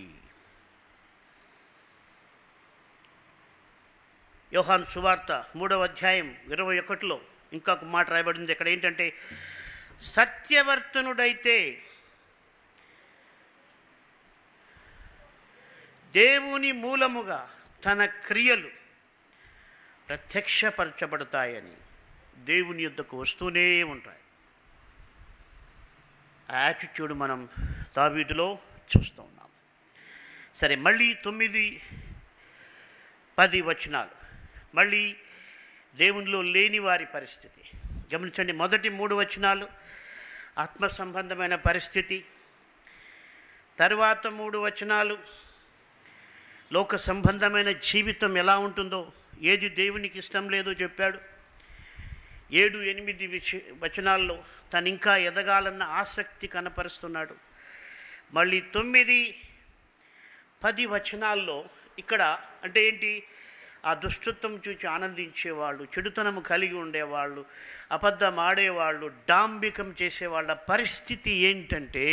యోహాను సువార్త మూడవ అధ్యాయం ఇరవై ఒకటిలో ఇంకొక మాట రాయబడింది. ఇక్కడ ఏంటంటే, సత్యవర్తనుడైతే దేవుని మూలముగా తన క్రియలు ప్రత్యక్షపరచబడతాయని దేవుని యొద్దకు వస్తూనే ఉంటాయి. ఆ యాటిట్యూడ్ మనం దావీదులో చూస్తూ ఉన్నాం. సరే, మళ్ళీ తొమ్మిది పది వచనాలు మళ్ళీ దేవునిలో లేని వారి పరిస్థితి గమనించండి. మొదటి మూడు వచనాలు ఆత్మ సంబంధమైన పరిస్థితి, తర్వాత మూడు వచనాలు లోక సంబంధమైన జీవితం ఎలా ఉంటుందో, ఏది దేవునికి ఇష్టం లేదో చెప్పాడు. ఏడు ఎనిమిది విష వచనాల్లో తను ఇంకా ఎదగాలన్న ఆసక్తి కనపరుస్తున్నాడు. మళ్ళీ తొమ్మిది పది వచనాల్లో ఇక్కడ అంటే ఏంటి, ఆ దుష్టత్వం చూసి ఆనందించేవాళ్ళు, చెడుతనము కలిగి ఉండేవాళ్ళు, అబద్ధం ఆడేవాళ్ళు, డాంబికం చేసేవాళ్ళ పరిస్థితి ఏంటంటే,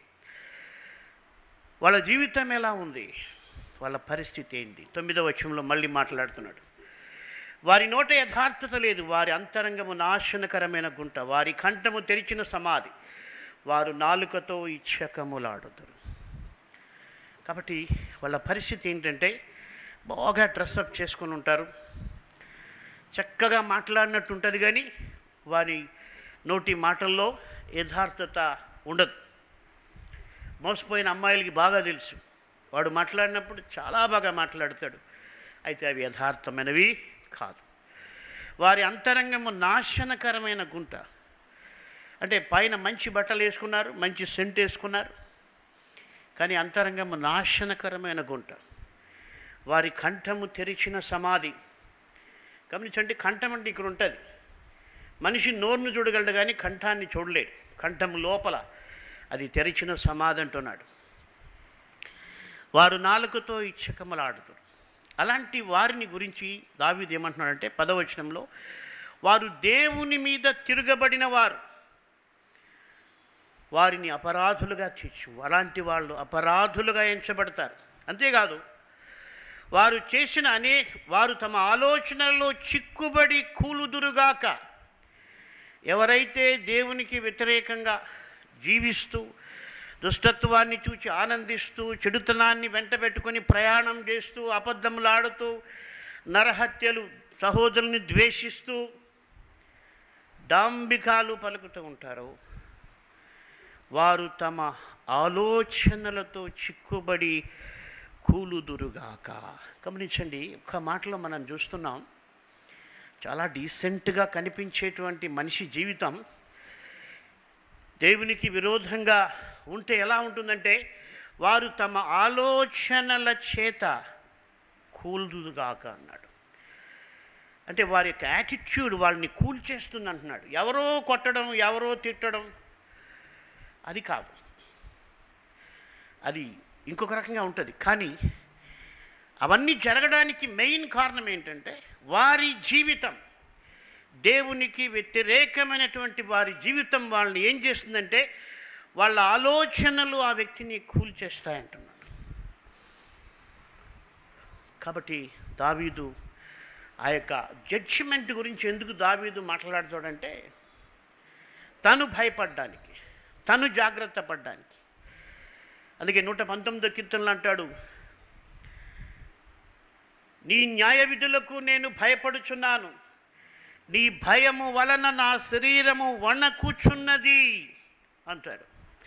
వాళ్ళ జీవితం ఎలా ఉంది, వాళ్ళ పరిస్థితి ఏంటి. తొమ్మిదవ వచనంలో మళ్ళీ మాట్లాడుతున్నాడు. వారి నోట యథార్థత లేదు, వారి అంతరంగము నాశనకరమైన గుంట, వారి కంఠము తెరిచిన సమాధి, వారు నాలుకతో ఇచ్చకములాడుతారు. కాబట్టి వాళ్ళ పరిస్థితి ఏంటంటే, బాగా డ్రెస్అప్ చేసుకొని ఉంటారు, చక్కగా మాట్లాడినట్టు ఉంటుంది, కానీ వారి నోటి మాటల్లో యథార్థత ఉండదు. మోసపోయిన అమ్మాయిలకి బాగా తెలుసు, వాడు మాట్లాడినప్పుడు చాలా బాగా మాట్లాడతాడు, అయితే అవి యథార్థమైనవి కాదు. వారి అంతరంగము నాశనకరమైన గుంట, అంటే పైన మంచి బట్టలు వేసుకున్నారు, మంచి సెంట్ వేసుకున్నారు, కానీ అంతరంగము నాశనకరమైన గుంట. వారి కంఠము తెరిచిన సమాధి. గమనించండి, కంఠం అంటే ఇక్కడ ఉంటుంది. మనిషి నోరును చూడగలడు కానీ కంఠాన్ని చూడలేడు. కంఠం లోపల అది తెరిచిన సమాధి అంటున్నాడు. వారు నాలుకతో ఇచ్చకములాడుతారు. అలాంటి వారిని గురించి దావీదు ఏమంటున్నాడంటే పదవచనంలో, వారు దేవుని మీద తిరగబడిన వారు, వారిని అపరాధులుగా తీర్చు. అలాంటి వాళ్ళు అపరాధులుగా ఎంచబడతారు. అంతేకాదు, వారు చేసిన అనే వారు తమ ఆలోచనల్లో చిక్కుబడి కూలుదురుగాక. ఎవరైతే దేవునికి వ్యతిరేకంగా జీవిస్తూ, దుష్టత్వాన్ని చూచి ఆనందిస్తూ, చెడుతనాన్ని వెంటబెట్టుకొని ప్రయాణం చేస్తూ, అబద్ధములాడుతూ, నరహత్యలు, సహోదరుని ద్వేషిస్తూ, డాంబికాలు పలుకుతూ ఉంటారు, వారు తమ ఆలోచనలతో చిక్కుబడి కూలుదురుగాక. గమనించండి, ఒక్క మాటలో మనం చూస్తున్నాం, చాలా డీసెంట్గా కనిపించేటువంటి మనిషి జీవితం దేవునికి విరోధంగా ఉంటే ఎలా ఉంటుందంటే, వారు తమ ఆలోచనల చేత కూలుదురుగాక అన్నాడు. అంటే వారి యొక్క యాటిట్యూడ్ వాళ్ళని కూల్చేస్తుంది అంటున్నాడు. ఎవరో కొట్టడం, ఎవరో తిట్టడం అది కాదు, అది ఇంకొక రకంగా ఉంటుంది. కానీ అవన్నీ జరగడానికి మెయిన్ కారణం ఏంటంటే, వారి జీవితం దేవునికి వ్యతిరేకమైనటువంటి వారి జీవితం వాళ్ళని ఏం చేస్తుందంటే, వాళ్ళ ఆలోచనలు ఆ వ్యక్తిని కూల్చేస్తాయంటున్నాడు. కాబట్టి దావీదు ఆ యొక్క జడ్జిమెంట్ గురించి ఎందుకు దావీదు మాట్లాడుతాడంటే, తను భయపడ్డానికి, తను జాగ్రత్త పడ్డానికి, అందుకే నూట పంతొమ్మిదో కీర్తనలు అంటాడు, నీ న్యాయ విధులకు నేను భయపడుచున్నాను, నీ భయము వలన నా శరీరము వణకుచున్నది అంటాడు.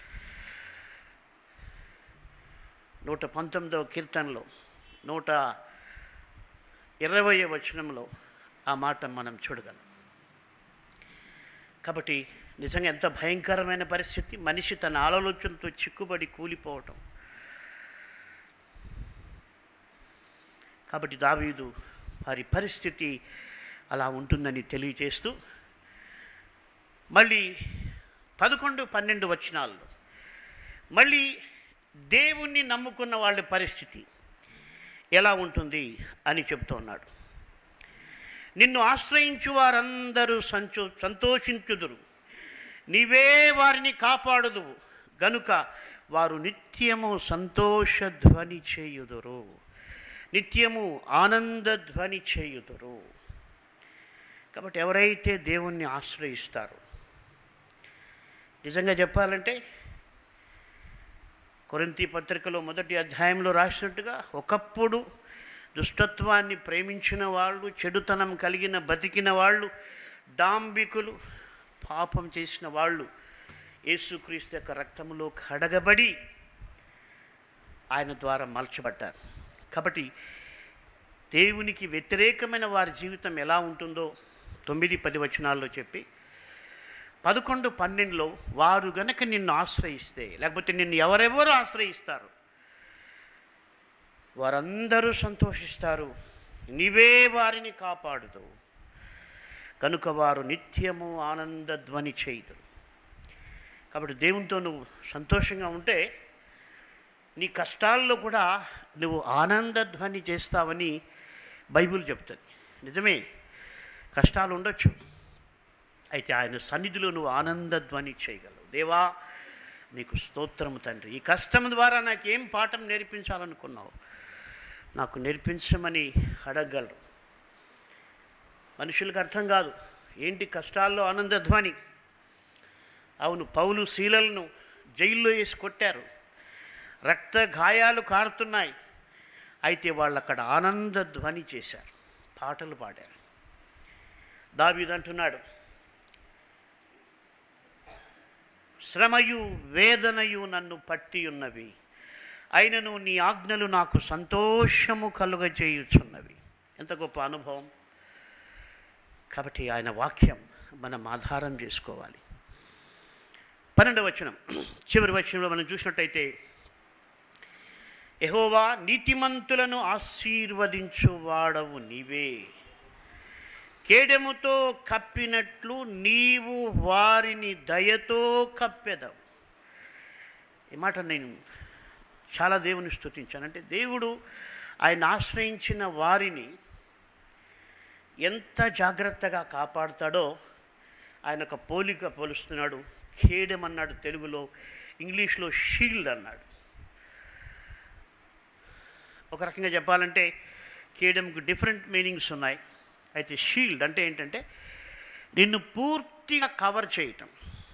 నూట పంతొమ్మిదవ కీర్తనలో నూట ఇరవై వచనంలో ఆ మాట మనం చూడగలం. కాబట్టి నిజంగా ఎంత భయంకరమైన పరిస్థితి, మనిషి తన ఆలోచనతో చిక్కుబడి కూలిపోవటం. కాబట్టి దావీదు వారి పరిస్థితి అలా ఉంటుందని తెలియజేస్తూ మళ్ళీ పదకొండు పన్నెండు వచనాల్లో మళ్ళీ దేవుణ్ణి నమ్ముకున్న వాళ్ళ పరిస్థితి ఎలా ఉంటుంది అని చెప్తూ ఉన్నాడు. నిన్ను ఆశ్రయించు వారందరూ సంచో సంతోషించుదురు, నీవే వారిని కాపాడుదువు గనుక వారు నిత్యము సంతోషధ్వని చేయుదురు, నిత్యము ఆనందధ్వని చేయుదురు. కాబట్టి ఎవరైతే దేవుణ్ణి ఆశ్రయిస్తారో, నిజంగా చెప్పాలంటే కొరింథీ పత్రికలో మొదటి అధ్యాయంలో రాసినట్టుగా ఒకప్పుడు దుష్టత్వాన్ని ప్రేమించిన వాళ్ళు, చెడుతనం కలిగిన బతికిన వాళ్ళు, డాంబికులు, పాపం చేసిన వాళ్ళు యేసుక్రీస్తు యొక్క రక్తంలో కడగబడి ఆయన ద్వారా మలచబడ్డారు. కాబట్టి దేవునికి వ్యతిరేకమైన వారి జీవితం ఎలా ఉంటుందో తొమ్మిది పది వచనాల్లో చెప్పి పదకొండు పన్నెండులో వారు గనక నిన్ను ఆశ్రయిస్తే, లేకపోతే నిన్ను ఎవరెవరు ఆశ్రయిస్తారు వారందరూ సంతోషిస్తారు, నీవే వారిని కాపాడుతావు కనుక వారు నిత్యము ఆనందధ్వని చేయుదురు. కాబట్టి దేవునితో నువ్వు సంతోషంగా ఉంటే నీ కష్టాల్లో కూడా నువ్వు ఆనందధ్వని చేస్తావని బైబిల్ చెప్తుంది. నిజమే, కష్టాలు ఉండొచ్చు, అయితే ఆయన సన్నిధిలో నువ్వు ఆనందధ్వని చేయగలవు. దేవా నీకు స్తోత్రము తండ్రి, ఈ కష్టం ద్వారా నాకేం పాఠం నేర్పించాలనుకున్నావు నాకు నేర్పించమని అడగగలరు. మనుషులకు అర్థం కాదు ఏంటి కష్టాల్లో ఆనందధ్వని. అవును, పౌలు శీలలను జైల్లో వేసి కొట్టారు, రక్త గాయాలు కారుతున్నాయి, అయితే వాళ్ళు అక్కడ ఆనందధ్వని చేశారు, పాటలు పాడారు. దావీదు అంటున్నాడు, శ్రమయు వేదనయు నన్ను పట్టి ఉన్నవి, అయినను నీ ఆజ్ఞలు నాకు సంతోషము కలుగజేయుచున్నవి. ఎంత గొప్ప అనుభవం. కాబట్టి ఆయన వాక్యం మనం ఆధారం చేసుకోవాలి. పన్నెండవ వచనం చివరి వచనంలో మనం చూసినట్టయితే, యెహోవా నీతిమంతులను ఆశీర్వదించువాడవు నీవే, కేడెముతో కప్పినట్లు నీవు వారిని దయతో కప్పెదవు. ఈ మాట నేను చాలా దేవుని స్తుతించాను. అంటే దేవుడు ఆయన ఆశ్రయించిన వారిని ఎంత జాగ్రత్తగా కాపాడుతాడో ఆయన ఒక పోలిక పోలుస్తున్నాడు. కేడెం అన్నాడు తెలుగులో, ఇంగ్లీష్లో షీల్డ్ అన్నాడు. ఒక రకంగా చెప్పాలంటే కేడెంకు డిఫరెంట్ మీనింగ్స్ ఉన్నాయి. అయితే షీల్డ్ అంటే ఏంటంటే నిన్ను పూర్తిగా కవర్ చేయటం,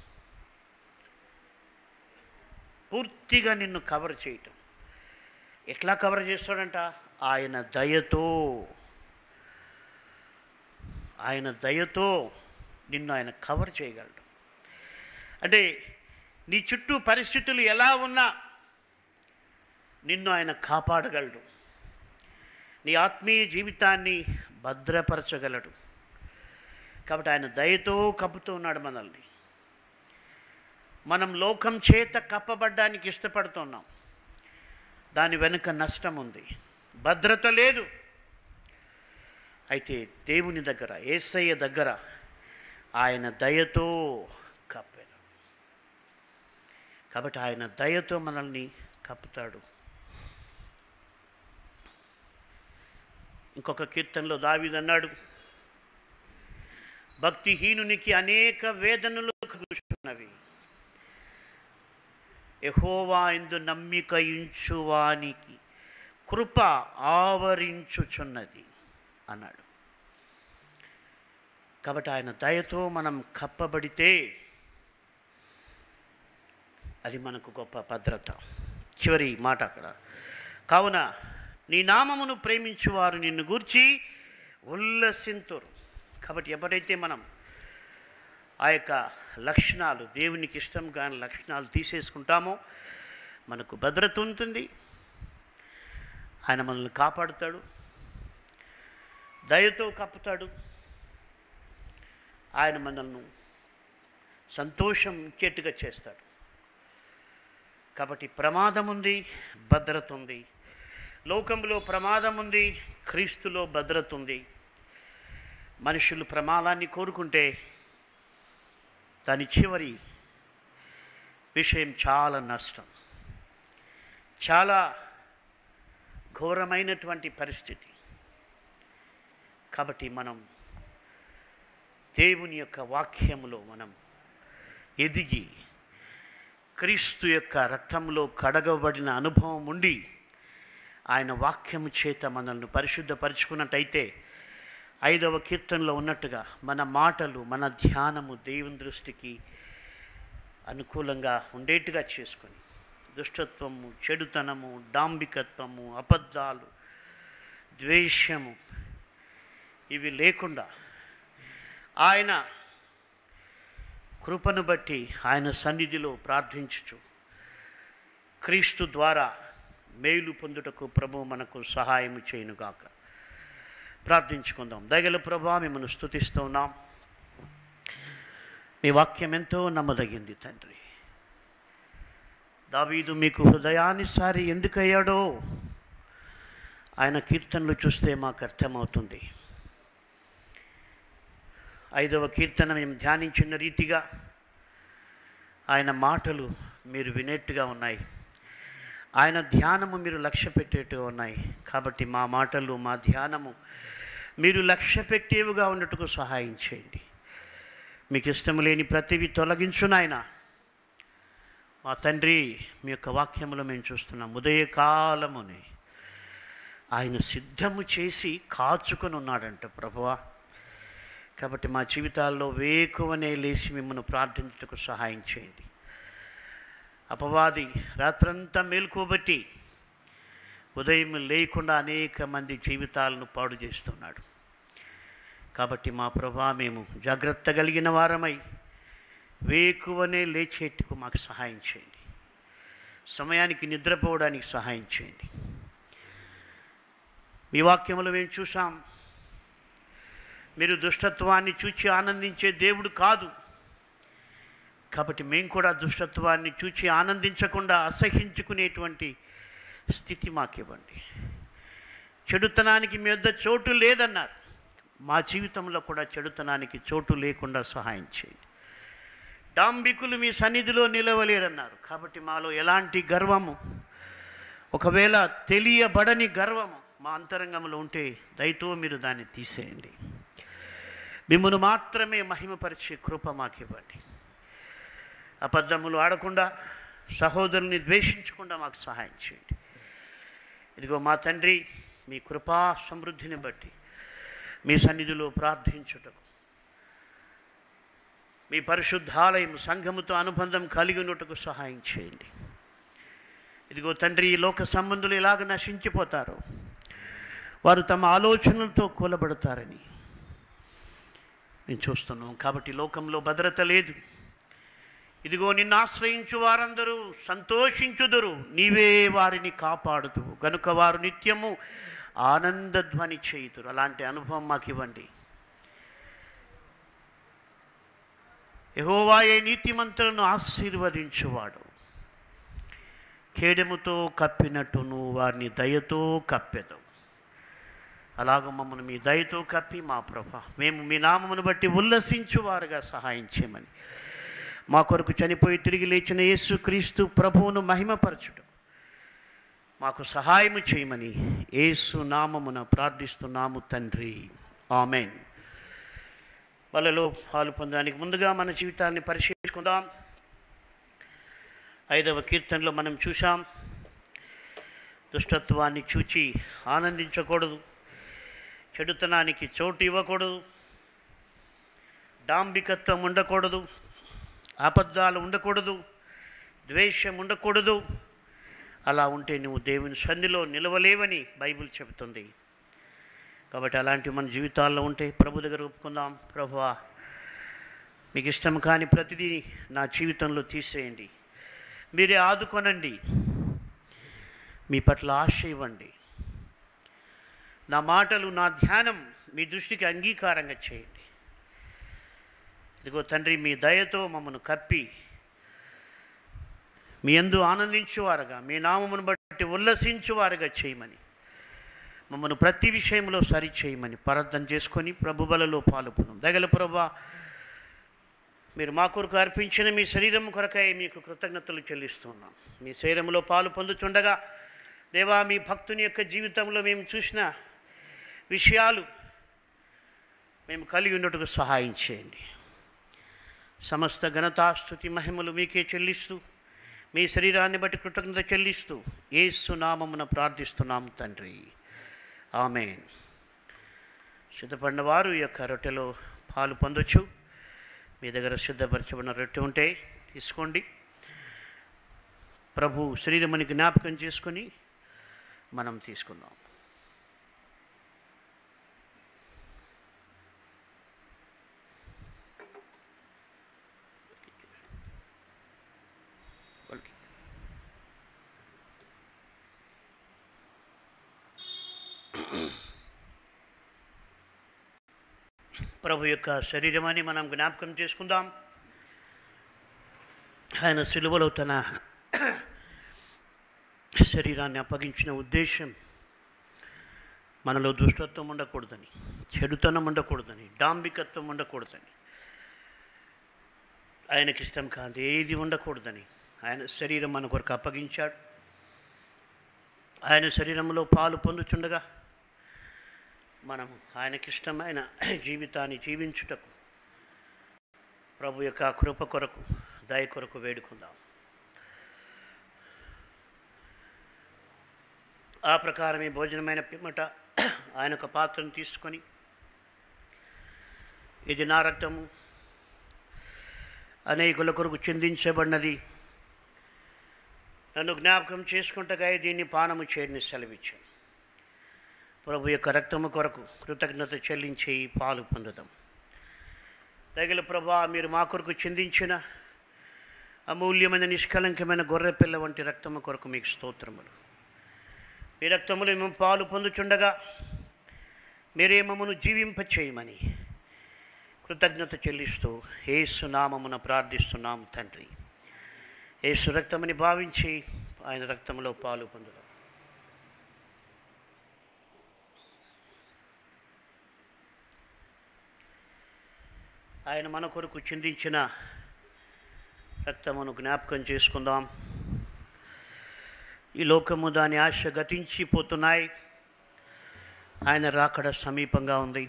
పూర్తిగా నిన్ను కవర్ చేయటం. ఎట్లా కవర్ చేస్తాడంట? ఆయన దయతో, ఆయన దయతో నిన్ను ఆయన కవర్ చేయగలడు. అంటే నీ చుట్టూ పరిస్థితులు ఎలా ఉన్నా నిన్ను ఆయన కాపాడగలడు, నీ ఆత్మీయ జీవితాన్ని భద్రపరచగలడు. కాబట్టి ఆయన దయతో కప్పుతూ ఉన్నాడు మనల్ని. మనం లోకం చేత కప్పబడ్డానికి ఇష్టపడుతున్నాం, దాని వెనుక నష్టం ఉంది, భద్రత లేదు. అయితే దేవుని దగ్గర, యేసయ్య దగ్గర ఆయన దయతో కప్పాడు. కాబట్టి ఆయన దయతో మనల్ని కప్పుతాడు. ఇంకొక కీర్తనలో దావీదు అన్నాడు, భక్తిహీనునికి అనేక వేదనలు కలుగుచున్నవి, యెహోవా యందు నమ్మిక ఉంచువానికి కృప ఆవరించుచున్నది అన్నాడు. కాబట్టి ఆయన దయతో మనం కప్పబడితే అది మనకు గొప్ప భద్రత. చివరి మాట అక్కడ. కావున నీ నామమును ప్రేమించువారు నిన్ను గూర్చి ఉల్లసింతురు. కాబట్టి ఎవరైతే మనం ఆ యొక్క లక్షణాలు, దేవునికి ఇష్టం కాని లక్షణాలు తీసేసుకుంటామో మనకు భద్రత ఉంటుంది. ఆయన మనల్ని కాపాడుతాడు, దయతో కప్పుతాడు, ఆయన మనల్ని సంతోషం ఇచ్చేట్టుగా చేస్తాడు. కాబట్టి ప్రమాదం ఉంది, భద్రత ఉంది. లోకంలో ప్రమాదం ఉంది, క్రీస్తులో భద్రత ఉంది. మనుషులు ప్రమాదాన్ని కోరుకుంటే దాని చివరి విషయం చాలా నష్టం, చాలా ఘోరమైనటువంటి పరిస్థితి. కాబట్టి మనం దేవుని యొక్క వాక్యములో మనం ఎదిగి క్రీస్తు యొక్క రక్తంలో కడగబడిన అనుభవం ఉండి ఆయన వాక్యము చేత మనల్ని పరిశుద్ధపరుచుకున్నట్టయితే ఐదవ కీర్తనలో ఉన్నట్టుగా మన మాటలు, మన ధ్యానము దేవుని దృష్టికి అనుకూలంగా ఉండేట్టుగా చేసుకొని దుష్టత్వము, చెడుతనము, డాంబికత్వము, అబద్ధాలు, ద్వేషము ఇవి లేకుండా ఆయన కృపను బట్టి ఆయన సన్నిధిలో ప్రార్థించుచు క్రీస్తు ద్వారా మేలు పొందుటకు ప్రభువు మనకు సహాయం చేయునుగాక. ప్రార్థించుకుందాం. దయగల ప్రభువా, మిమ్మల్ని స్తుతిస్తూ ఉన్నాం. మీ వాక్యం ఎంతో నమ్మదగింది తండ్రి. దావీదు మీకు హృదయానుసారి ఎందుకయ్యాడో ఆయన కీర్తనలు చూస్తే మాకు అర్థమవుతుంది. ఐదవ కీర్తన మేము ధ్యానించిన రీతిగా ఆయన మాటలు మీరు వినేట్టుగా ఉన్నాయి, ఆయన ధ్యానము మీరు లక్ష్య పెట్టేట్టుగా ఉన్నాయి. కాబట్టి మా మాటలు, మా ధ్యానము మీరు లక్ష్య పెట్టేవిగా ఉన్నట్టుకు సహాయం చేయండి. మీకు ఇష్టం లేని ప్రతివి తొలగించునాయన. మా తండ్రి, మీ యొక్క వాక్యములో మేము చూస్తున్నాం, ఉదయకాలమునే ఆయన సిద్ధము చేసి కాచుకొని ఉన్నాడంట ప్రభువా. కాబట్టి మా జీవితాల్లో వేకువనే లేచి మిమ్మల్ని ప్రార్థించుటకు సహాయం చేయండి. అపవాది రాత్రంతా మేల్కోబట్టి ఉదయం లేకుండా అనేక మంది జీవితాలను పాడు చేస్తున్నాడు. కాబట్టి మా ప్రభువా, మేము జాగ్రత్త కలిగిన వారమై వేకువనే లేచేట్టుకు మాకు సహాయం చేయండి. సమయానికి నిద్రపోవడానికి సహాయం చేయండి. మీ వాక్యములో మేము చూసాం, మీరు దుష్టత్వాన్ని చూచి ఆనందించే దేవుడు కాదు. కాబట్టి మేము కూడా దుష్టత్వాన్ని చూచి ఆనందించకుండా అసహించుకునేటువంటి స్థితి మాకివ్వండి. చెడుతనానికి మీ వద్ద చోటు లేదన్నారు. మా జీవితంలో కూడా చెడుతనానికి చోటు లేకుండా సహాయం చేయండి. డాంబికులు మీ సన్నిధిలో నిలవలేరన్నారు. కాబట్టి మాలో ఎలాంటి గర్వము, ఒకవేళ తెలియబడని గర్వము మా అంతరంగంలో ఉంటే దయతో మీరు దాన్ని తీసేయండి. మిమ్మల్ని మాత్రమే మహిమపరిచే కృప మాకివ్వండి. అబద్ధములు ఆడకుండా, సహోదరుని ద్వేషించకుండా మాకు సహాయం చేయండి. ఇదిగో మా తండ్రి, మీ కృపా సమృద్ధిని బట్టి మీ సన్నిధిలో ప్రార్థించుటకు, మీ పరిశుద్ధాలయం సంఘముతో అనుబంధం కలిగి ఉన్నట్టుకు సహాయం చేయండి. ఇదిగో తండ్రి, ఈ లోక సంబంధులు ఎలాగ నశించిపోతారో, వారు తమ ఆలోచనలతో కూలబడతారని మేము చూస్తున్నాం. కాబట్టి లోకంలో భద్రత లేదు. ఇదిగో నిన్ను ఆశ్రయించు వారందరూ సంతోషించుదురు, నీవే వారిని కాపాడుతూ కనుక వారు నిత్యము ఆనందధ్వని చేయుదురు. అలాంటి అనుభవం మాకు ఇవ్వండి. యెహోవాయే నీతిమంతులను ఆశీర్వదించువాడు, కేడెముతో కప్పినట్టు నువ్వు వారిని దయతో కప్పెదవు. అలాగ మమ్మల్ని మీ దయతో కప్పి మా ప్రభా, మేము మీ నామమును బట్టి ఉల్లసించువారుగా సహాయం చేయమని, మా కొరకు చనిపోయి తిరిగి లేచిన యేసుక్రీస్తు ప్రభువును మహిమపరచుట మాకు సహాయము చేయమని యేసు నామమున ప్రార్థిస్తున్నాము తండ్రి, ఆమెన్. వాళ్ళలో పాలు పొందడానికి ముందుగా మన జీవితాన్ని పరిశీలించుకుందాం. ఐదవ కీర్తనలో మనం చూసాం, దుష్టత్వాన్ని చూచి ఆనందించకూడదు, చెడుతనానికి చోటు ఇవ్వకూడదు, డాంబికత్వం ఉండకూడదు, అబద్ధాలు ఉండకూడదు, ద్వేషం ఉండకూడదు, అలా ఉంటే నువ్వు దేవుని సన్నిధిలో నిలవలేవని బైబిల్ చెబుతుంది. కాబట్టి అలాంటివి మన జీవితాల్లో ఉంటే ప్రభు దగ్గర ఒప్పుకుందాం. ప్రభువా, మీకు ఇష్టం కాని ప్రతిదీ నా జీవితంలో తీసేయండి, మీరే ఆదుకొనండి, మీ పట్ల ఆశ ఇవ్వండి, నా మాటలు నా ధ్యానం మీ దృష్టికి అంగీకారంగా చేయండి. ఇదిగో తండ్రి, మీ దయతో మమ్మను కప్పి మీ యందు ఆనందించువారుగా, మీ నామమును బట్టి ఉల్లసించువారుగా చేయమని, మమ్మను ప్రతి విషయంలో సరి చేయమని ప్రార్థన చేసుకొని ప్రభు బలలో పాల్గొన్నాం. దగల ప్రభా, మీరు మా కొరకు అర్పించిన మీ శరీరం కొరకై మీకు కృతజ్ఞతలు చెల్లిస్తున్నాం. మీ శరీరంలో పాలు పొందుతుండగా దేవా, మీ భక్తుని యొక్క జీవితంలో మేము చూసిన విషయాలు మేము కలిగి ఉన్నట్టుకు సహాయం చేయండి. సమస్త ఘనతాస్తుతి మహిమలు మీకే చెల్లిస్తూ, మీ శరీరాన్ని బట్టి కృతజ్ఞత చెల్లిస్తూ యేసు నామమున ప్రార్థిస్తున్నాం తండ్రి, ఆమేన్. సిద్ధపడిన వారు ఈ యొక్క రొట్టెలో పాలు పొందొచ్చు. మీ దగ్గర సిద్ధపరచబడిన రొట్టె ఉంటే తీసుకోండి. ప్రభు శరీరమని జ్ఞాపకం చేసుకొని మనం తీసుకుందాం. ప్రభు యొక్క శరీరమని మనం జ్ఞాపకం చేసుకుందాం. ఆయన సిలువలో తన శరీరాన్ని అప్పగించిన ఉద్దేశం మనలో దుష్టత్వం ఉండకూడదని, చెడుతనం ఉండకూడదని, డాంబికత్వం ఉండకూడదని, ఆయనకి ఇష్టం కాదు ఏది ఉండకూడదని ఆయన శరీరం మన కొరకు అప్పగించాడు. ఆయన శరీరంలో పాలు పొందుచుండగా మనం ఆయనకిష్టమైన జీవితాన్ని జీవించుటకు ప్రభు యొక్క కృప కొరకు, దయ కొరకు వేడుకుందాం. ఆ ప్రకారమే భోజనమైన పిమ్మట ఆయన ఒక పాత్రను తీసుకొని, ఇది నా రక్తము, అనేకుల కొరకు చిందించబడినది, నన్ను జ్ఞాపకం చేసుకుంటగా దీన్ని పానము చేయని సెలవిచ్చాను. ప్రభు యొక్క రక్తము కొరకు కృతజ్ఞత చెల్లించి పాలు పొందుదాం. దయగల ప్రభా, మీరు మా కొరకు చిందించిన అమూల్యమైన నిష్కలంకమైన గొర్రెపిల్ల వంటి రక్తము కొరకు మీకు స్తోత్రములు. మీ రక్తములు మేము పాలు పొందుచుండగా మీరే మమ్మను జీవింపచేయమని కృతజ్ఞత చెల్లిస్తూ యేసు నామమున ప్రార్థిస్తున్నాం తండ్రి. యేసు రక్తమని భావించి ఆయన రక్తములో పాలు పొందుదాం. ఆయన మన కొరకు చిందించిన రక్తమును జ్ఞాపకం చేసుకుందాం. ఈ లోకము దాని ఆశ గతించిపోతున్నాయి. ఆయన రాకడ సమీపంగా ఉంది.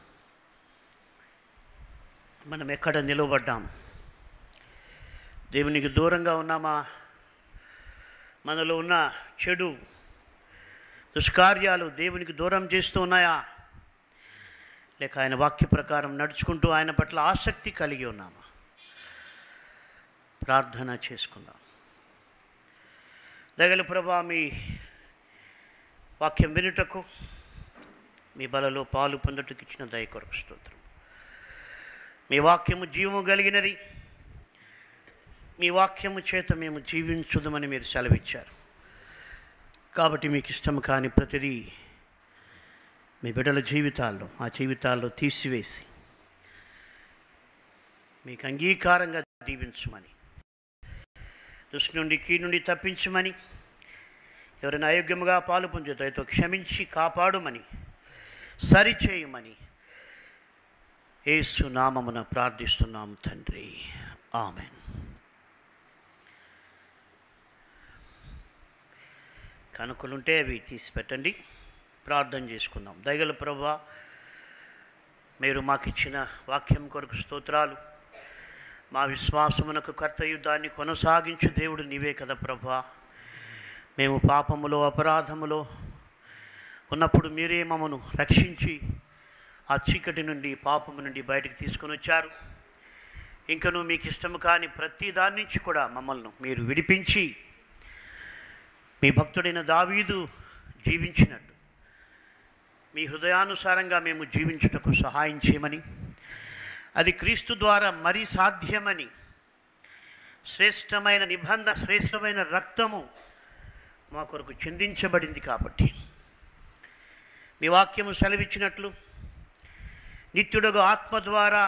మనం ఎక్కడ నిలవబడ్డాం? దేవునికి దూరంగా ఉన్నామా? మనలో ఉన్న చెడు దుష్కార్యాలు దేవునికి దూరం చేస్తూ ఉన్నాయా? లేక ఆయన వాక్య ప్రకారం నడుచుకుంటూ ఆయన పట్ల ఆసక్తి కలిగి ఉన్నామా? ప్రార్థన చేసుకుందాం. దయగల ప్రభా, మీ వాక్యం వినుటకు, మీ బలలో పాలు పొందుటకు ఇచ్చిన దయ కొరకు స్తోత్రం. మీ వాక్యము జీవము కలిగినది. మీ వాక్యము చేత మేము జీవించుదామని మీరు సెలవిచ్చారు. కాబట్టి మీకు ఇష్టం కాని ప్రతిదీ మీ బిడ్డల జీవితాల్లో, మా జీవితాల్లో తీసివేసి మీకు అంగీకారంగా దీవించమని, దుష్టు నుండి కీ నుండి తప్పించమని, ఎవరైనా అయోగ్యముగా పాలు పొందే దయతో క్షమించి కాపాడుమని, సరిచేయమని యేసు నామమున ప్రార్థిస్తున్నాం తండ్రి, ఆమెన్. కనుకలుంటే అవి తీసి పెట్టండి. ప్రార్థన చేసుకుందాం. దయగల ప్రభువా, మీరు మాకు ఇచ్చిన వాక్యం కొరకు స్తోత్రాలు. మా విశ్వాసమునకు కర్తయు దాన్ని కొనసాగించు దేవుడు నీవే కదా ప్రభువా. మేము పాపములో అపరాధములో ఉన్నప్పుడు మీరే మమ్మను రక్షించి ఆ చీకటి నుండి, పాపము నుండి బయటకు తీసుకొని వచ్చారు. ఇంకను మీకు ఇష్టము కాని ప్రతి దాని నుంచి కూడా మమ్మల్ని మీరు విడిపించి మీ భక్తుడైన దావీదు జీవించినట్టు మీ హృదయానుసారంగా మేము జీవించుటకు సహాయం చేయమని, అది క్రీస్తు ద్వారా మరీ సాధ్యమని, శ్రేష్టమైన నిబంధన శ్రేష్టమైన రక్తము మా కొరకు చిందించబడింది కాబట్టి మీ వాక్యము సెలవిచ్చినట్లు నిత్యుడగు ఆత్మ ద్వారా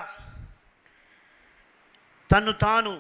తన్ను తాను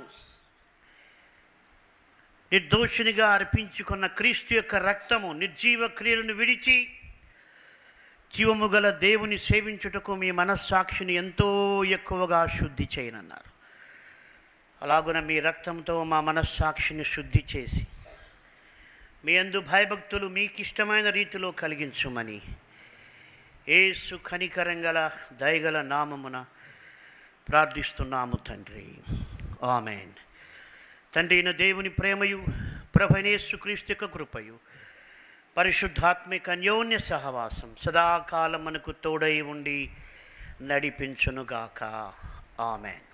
నిర్దోషినిగా అర్పించుకున్న క్రీస్తు యొక్క రక్తము నిర్జీవ క్రియలను విడిచి జీవము గల దేవుని సేవించుటకు మీ మనస్సాక్షిని ఎంతో ఎక్కువగా శుద్ధి చేయనన్నారు. అలాగున మీ రక్తంతో మా మనస్సాక్షిని శుద్ధి చేసి మీ యందు భయభక్తులు మీకు ఇష్టమైన రీతిలో కలిగించుమని యేసు కనికరంగల దయగల నామమున ప్రార్థిస్తున్నాము తండ్రి. ఆమేన్. తండ్రి అయిన దేవుని ప్రేమయు ప్రభువైన యేసుక్రీస్తు యొక్క కృపయు పరిశుద్ధాత్మిక అన్యోన్య సహవాసం సదాకాలం మనకు తోడై ఉండి నడిపించునుగాక. ఆమేన్.